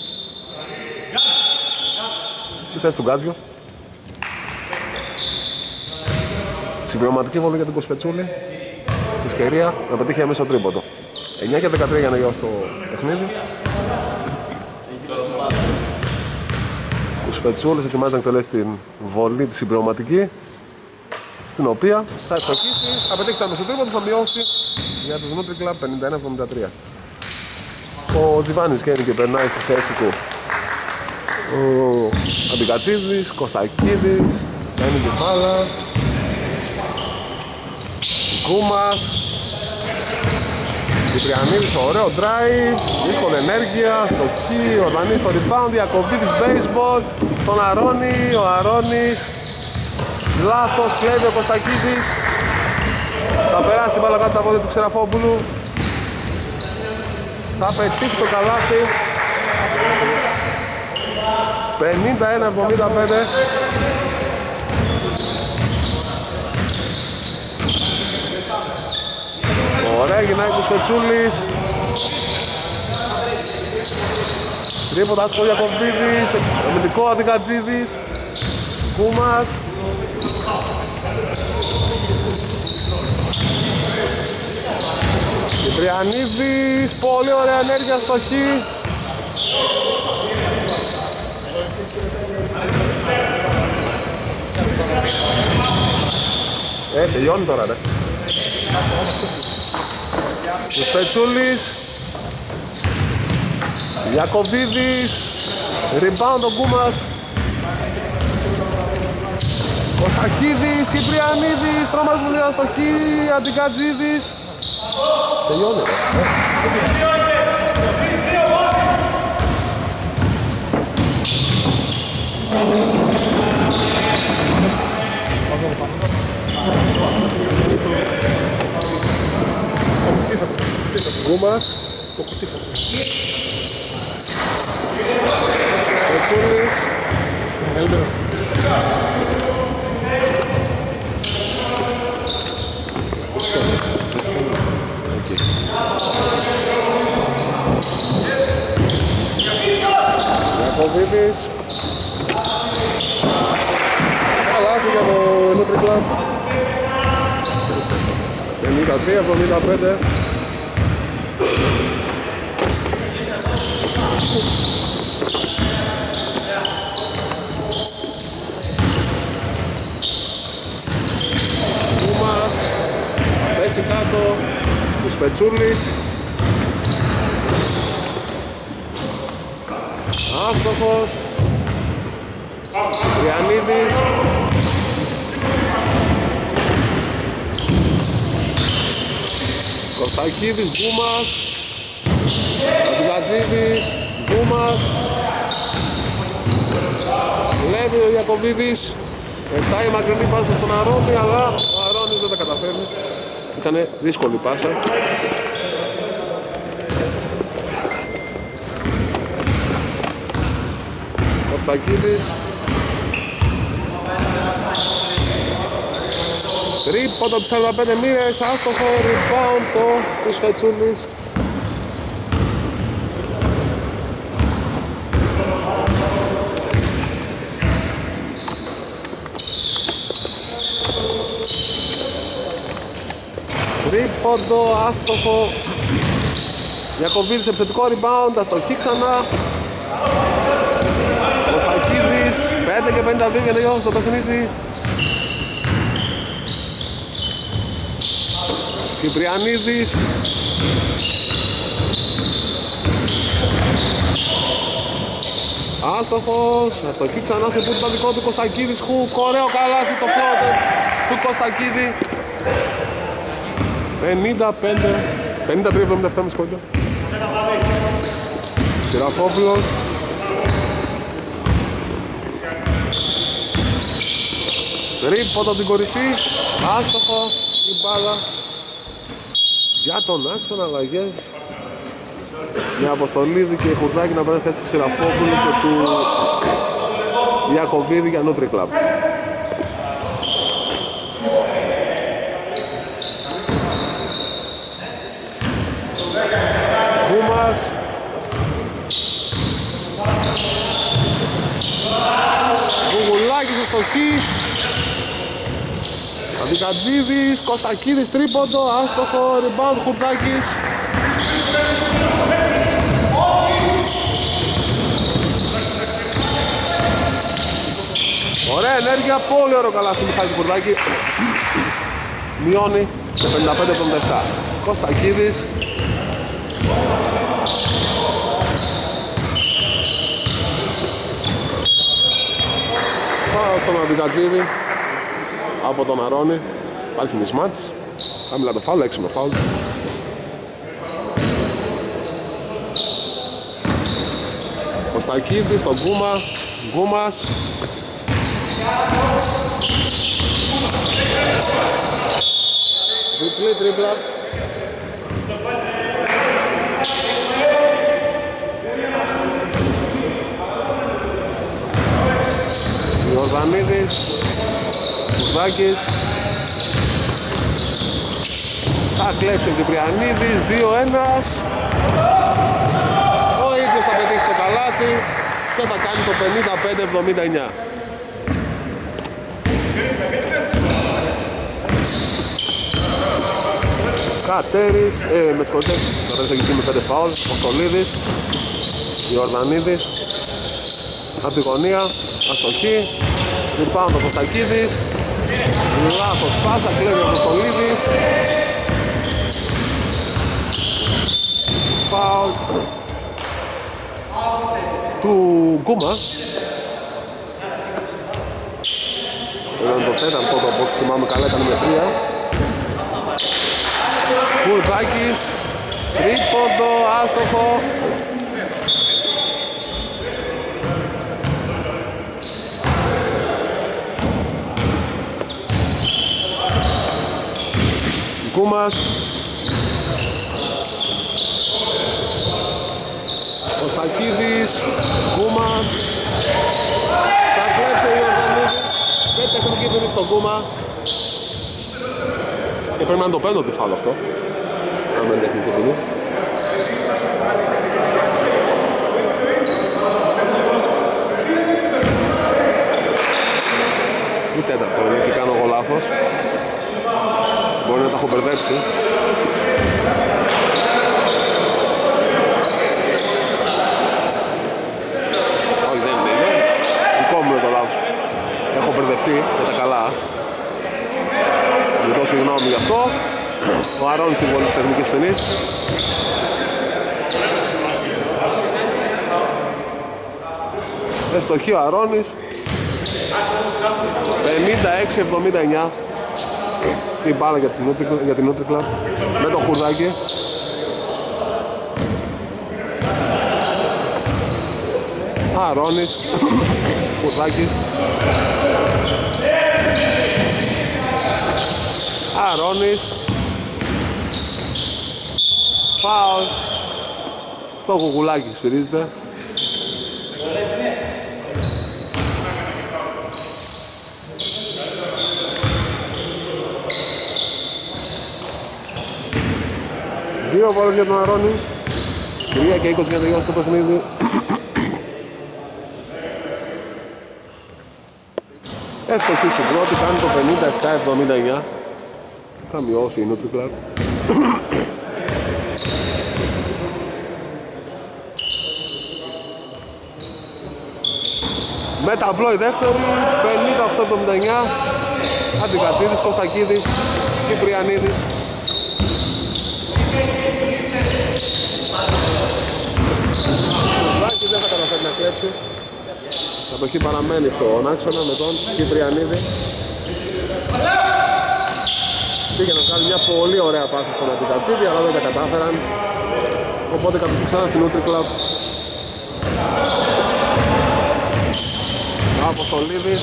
στη θέση του Γκάτζιο. Συμπληρωματική βολή για τον Κοσφετσούλη. Ευκαιρία να πετύχει αμέσω τρίποντο. 9 και 13 για να γιώσει το παιχνίδι. Ο Κοσφετσούλης ετοιμάζεται να εκτελέσει την βολή τη συμπληρωματική, στην οποία θα ευστοχίσει, θα πετύχει το αμέσω τρίποντο, θα μειώσει για τους Nutri Club 51-73. Ο Τζιβάνης βγαίνει και περνάει στη θέση του ο Αντικατσίδης, Κωστακίδης, κάνει και μπάλα. Γκούμας, Κυπριανίδης, ωραίο drive, δύσκολη ενέργεια, στοχή, ο Ορδανής στο rebound, Ιακωβίδης baseball, στον Αρώνη, ο Αρώνης, λάθος, κλέβει ο Κωστακίδης, θα περάσει την μπάλα κάτω τα πόδια του Ξεραφόπουλου, θα πετύχει το καλάθι. 51-75. Ωραία, γυρνάει του Σπετσούλης. Τρίποντα στο Ιακωβίδης, αμυντικό Αντικατζίδης. Γκούμας. Κυπριανίδης, πολύ ωραία ενέργεια στοχή. Τελειώνει τώρα ρε. Ο Σπετσούλης, Ιακωβίδης, rebound ο Γκούμας. Κωστακίδης, Κυπριανίδης, τρομάζουν μια στοχή, Αντικατζίδης. Τελειώνει ρε. Γκούμας. Φετσούλης. Ιακωβίδης. Καλάθι για το Nutri Club. 53-75. Κούμας πέσει κάτω του Σπετσούλης. Άστοχος. Τριανίδης. Κωστακίδης, Γκούμας. Αντιγατζίδης, Γκούμας. Βλέπει ο Ιακωβίδης. Πετάει μακρινή πάσα στον Αρώνη, αλλά ο Αρώνης δεν τα καταφέρνει. Ήτανε δύσκολη πάσα. Κωστακίδης. Τρίποντο της 45 μοίρες, άστοχο, rebound το της Φετσούλης. Τρίποντο, άστοχο. Ιακωβίδης επιθετικό rebound, αστοχή ξανά. Κωστακίδης, 5 και 52 για να τελειώσει το παιχνίδι. Κυπριανίδης. Άστοχος, αστοχή ξανά σε πούτο δικό του Κωστακίδης. Χουκ, ωραίο καλάθι το φλότερ του Κωστακίδη. 53-77 με σκόντα. Σιραφόπουλος. Τρίποντο από την κορυφή, άστοχο, η μπάλα. Για τον άξονα αλλαγές. Με Αποστολίδη και Χουρδάκη να πέρασε στη Σιραφόπουλου και του Ιακωβίδη για Nutri Club. Γκούμας. Γουγουλάκης αστοχή. Αντικατζίδης, Κωστακίδης τρίποντο, άστοχο, rebound Χουρδάκης. Ωραία ενέργεια, πολύ ωραίο καλάθι του Μιχάλη Χουρδάκη. Μειώνει σε 55-77. Κωστακίδης. Πάω στον Αντικατζίδη από τον Αρώνη. Υπάρχει μισμάτς. Χαμηλά το φάουλ, έξιμο φάουλ. Κωστακίδης στον Γκούμα. Γκούμας. Διπλή τρίπλα. Ιορδανίδης. Κουρδάκης. Θα κλέψει ο Κυπριανίδης. 2-1. Ο ίδιος θα πετύχει το καλάθι και θα κάνει το 55-79. Κατέρης, με συγχωρείτε, θα πέσει εκεί με 5 φάουλ. Αποστολίδης, Ιορδανίδης, από τη γωνία, αστοχή, λοιπόν το Κωστακίδης, λάθος πάσα, κλέβει ο Αποστολίδης, φάουλ του Γκούμα. Ήταν το τέταρτο, όπως θυμάμαι καλά, ήταν με 3. Κουρδάκης, τρίποντο, άστοχο. Γκούμας. Κωστακίδης, Κούμα. Θα κλέψει ο Ιορδανίδης. Δεν τεχνική ποινή στον Κούμα. Και πρέπει να είναι το πέναλτι φάουλ αυτό. Αν δεν τεχνική ποινή. Ή τέταρτο είναι και κάνω εγώ λάθος. Μπορεί να τα έχω μπερδέψει. Όχι, δεν είναι. Δικό μου είναι το λάθος. Έχω μπερδευτεί με τα καλά. Ζητώ συγγνώμη γι' αυτό. Ο Αρώνης στην βολή της τεχνικής ποινής. Εστοχή ο Αρώνης. 56-79 η μπάλα για την Νούτρικλα με το Χουρδάκι. Αρώνης, Χουρδάκης. Αρώνης. Φάουλ στο Γουγουλάκι σφυρίζεται. Δύο βόλες για τον Αρώνη. 3 και 20 για το στο παιχνίδι. Εύστοχη στην πρώτη, κάνει το 57-79. Θα μειώσει η Νούτρικλα. Με ταμπλό η δεύτερη, 58-79. Αντικατσίδης, Κωστακίδης, Κυπριανίδης. Κωστάκης δεν θα καταφέρει να κλέψει. Η κατοχή παραμένει στον άξονα με τον Κυπριανίδη. Πήγε να βγάλει μια πολύ ωραία πάσα στον Αντικατσίδη, αλλά δεν τα κατάφεραν. Οπότε κατοχή ξανά στην Νούτρικλα. Αποστολίδης,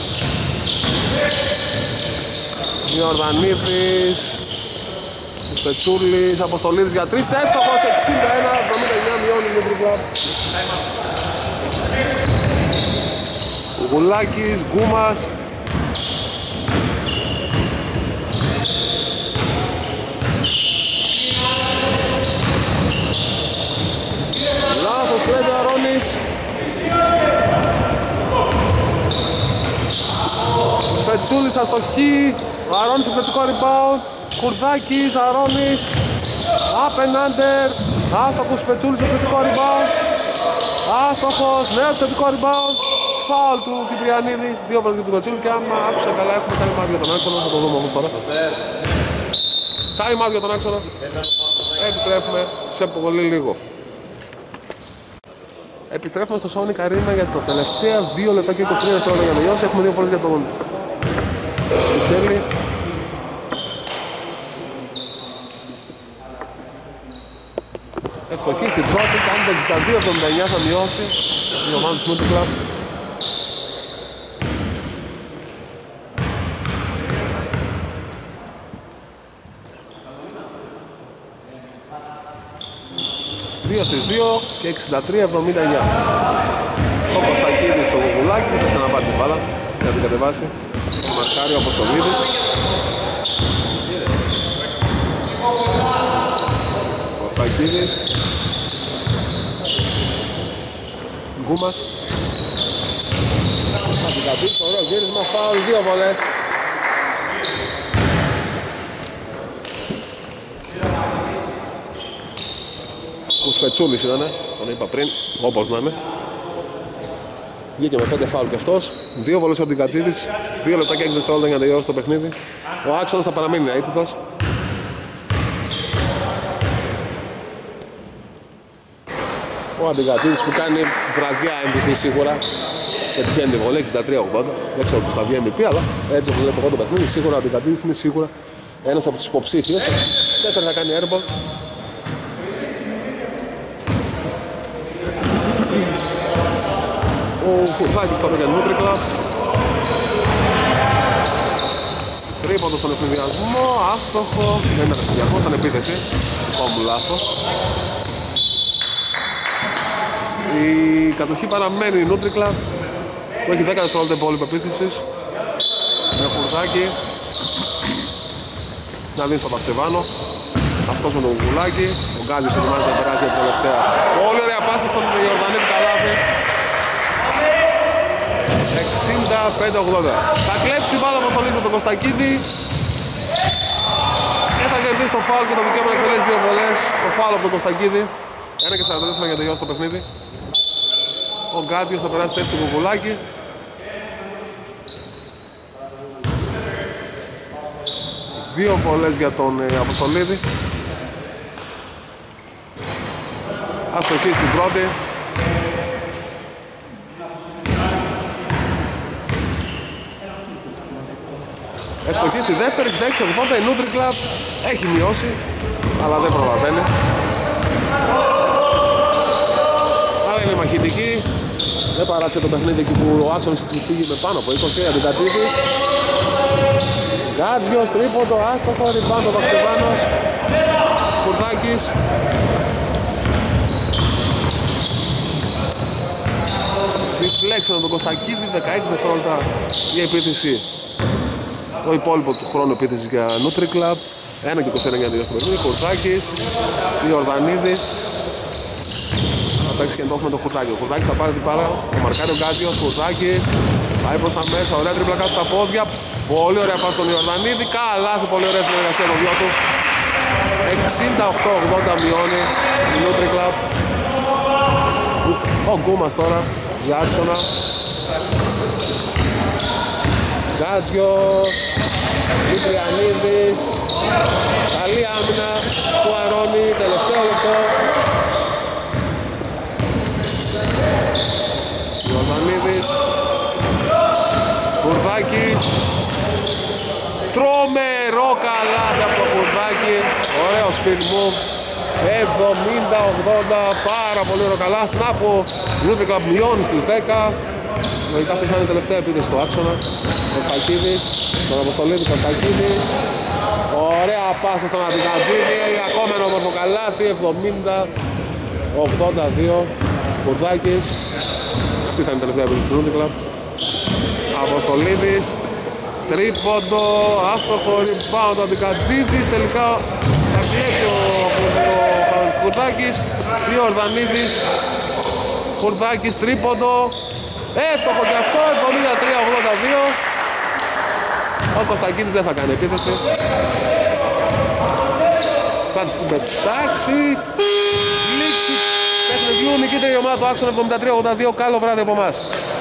Ιορδανίδης, Σπετσούλης, Αποστολίδης για 3, εύστοχος, 61-79 μειώνει η Νούτρικλα. Γουλάκης, Γκούμας. Λάθος κλέβει ο Αρώνης. Σπετσούλης αστοχή. Ο Αρώνης επιθετικό rebound. Κουρδάκης, Αρώνης. Απενάντερ. Άστοχος Σπετσούλης επιθετικό rebound. Άστοχος, νέο επιθετικό rebound. Φάουλ του Κυπριανίδη. Δύο φορές για τον Σπετσούλη και άμα άκουσα καλά έχουμε time out για τον άξονα. Θα το δούμε όμως τώρα. Time out για τον άξονα. Επιστρέφουμε σε πολύ λίγο. Επιστρέφουμε στο Sonic Arena για το τελευταία 2 λεπτά και 23 δευτερόλεπτα για να τελειώσει. Έχουμε 2 φορές για τον Μιτσέλη. Ευστοχή στην πρώτη, κάνει το 62-79, θα μειώσει η ομάδα της Νούτρικλα. Στις 2 και 63-79. Ο Κωστακίδης στο Γουγουλάκι θα ξαναπάρει την μπάλα για να την κατεβάσει. Ο Μασκάριο Αποστολίδης. Κωστακίδης. Γκούμας. Θα την κατήσει, ωραίο γύρισμα, φάουλ, 2 βολές. Ο Σπετσούλης ήτανε, τον είπα πριν, όπως να είναι. Βγήκε με 5 φάουλ και αυτός. 2 βολές από την Κατζίδης, 2 λεπτά και 6 δευτερόλεπτα για να τελειώσει το παιχνίδι. Ο άξονας θα παραμείνει αίτητος. Ο Αντικατσίδης που κάνει βραδιά MVP σίγουρα. Πετυχαίνει τη βολή 63-80. Δεν ξέρω πώς θα βγει MVP, αλλά έτσι όπως βλέπω εγώ το παιχνίδι, σίγουρα ο Αντικατσίδης είναι σίγουρα ένας από τους υποψήφιους. Δεύτερα θα κάνει airball. Ο Κουρδάκης τώρα για την Νούτρικλα. Τρίποντο στον ευνηδιασμό, άστοχο. Δεν ήταν ευνηδιασμό, ήταν επίθεση. Δικό μου λάθος. Η κατοχή παραμένει η Nutri Club που έχει 10 δευτερόλεπτα υπόλοιπα επίθεσης. Με Χουρδάκη να δίνει στο Παξεβάνο. Αυτός με τον Γουλάκη. Ο Γκάζιος ετοιμάζεται να περάσει για την τελευταία. Πολύ ωραία πάσα στον Ιορδανίδη Καλάθη. 65-80. Θα κλέψει την μπάλα από τον Κωστακίδη. Και θα κερδίσει το φάουλ και το δικαίωμα να εκτελέσει 2 βολές. Το φάουλ από τον Κωστακίδη. 1:44 για τελειώσει το παιχνίδι. Ο Γκάτζιος θα περάσει θέση του Κουκουλάκη. Δύο βολές για τον Αποστολίδη. Αστοχή στην πρώτη. Ευστοχή στη δεύτερη, 66-80. Η Nutri Club έχει μειώσει, αλλά δεν προλαβαίνει. Αλλά είναι μαχητική. Δεν παράτησε το παιχνίδι εκεί που ο Άξονης φύγει με πάνω από 20. Αντικατζίδης. Γκάτζιος, τρίποντο, άστοχο, ριμπάντο, Βακτεβάνος. Κουρδάκης. Deflection από τον Κωστακίδη, 16 δευτερόλεπτα η επίθεση. Το υπόλοιπο του χρόνου επίθεση για Nutri Club. 1:21 για να τελειώσει το παιχνίδι. Κουρδάκης, Ιορδανίδης. Θα παίξει και εντός με τον Κουρδάκη. Ο Κουρδάκης θα πάρει την μπάλα. Ο Μαρκάρι ο Γκάτζιος, Κουρδάκης. Πάει προς τα μέσα, ωραία τρίπλα κάτω στα πόδια. Πολύ ωραία πάση στον Ιορδανίδη. Καλά, πολύ ωραία συνεργασία των δυο του. 68-80 μειώνει η Nutri Club. Ο Γκούμας τώρα για άξονα. Γκάτζιος, Λιτριανίδης. Καλή άμυνα του Αρώνη, τελευταίο λεπτό. Ιορδανίδης. Κουρδάκης. Τρομερό καλάθι από το Κουρδάκη. Ωραίο spin move. 70-80. Πάρα πολύ ωραίο καλάθι. Να πω, η Nutri Club μειώνει στις 10. Λογικά αυτή θα είναι η τελευταία επίθεση στο άξονα. Κωστακίδης, τον Αποστολίδη Κωστακίδης. Ωραία πάσα στον Αντικατζίδη. Ακόμα ένα όμορφο καλάθι. 70-82. Κουρδάκης. Αυτή θα είναι η τελευταία επίθεση του Nutri Club. Αποστολίδης. Τρίποντο, άστοχο, rebound, ο Αντικατζίδης. Τελικά θα κλέψει ο Κουρδάκης. Ο Ιορδανίδης. Κουρδάκης, τρίποντο. Εύστοχο και αυτό, 73-82. Ο Κωστακίδης δεν θα κάνει επίθεση. Θα την πετάξει. Λήξη παιχνιδιού, νικείται η ομάδα του Άξονα 73-82. Καλό βράδυ από εμάς.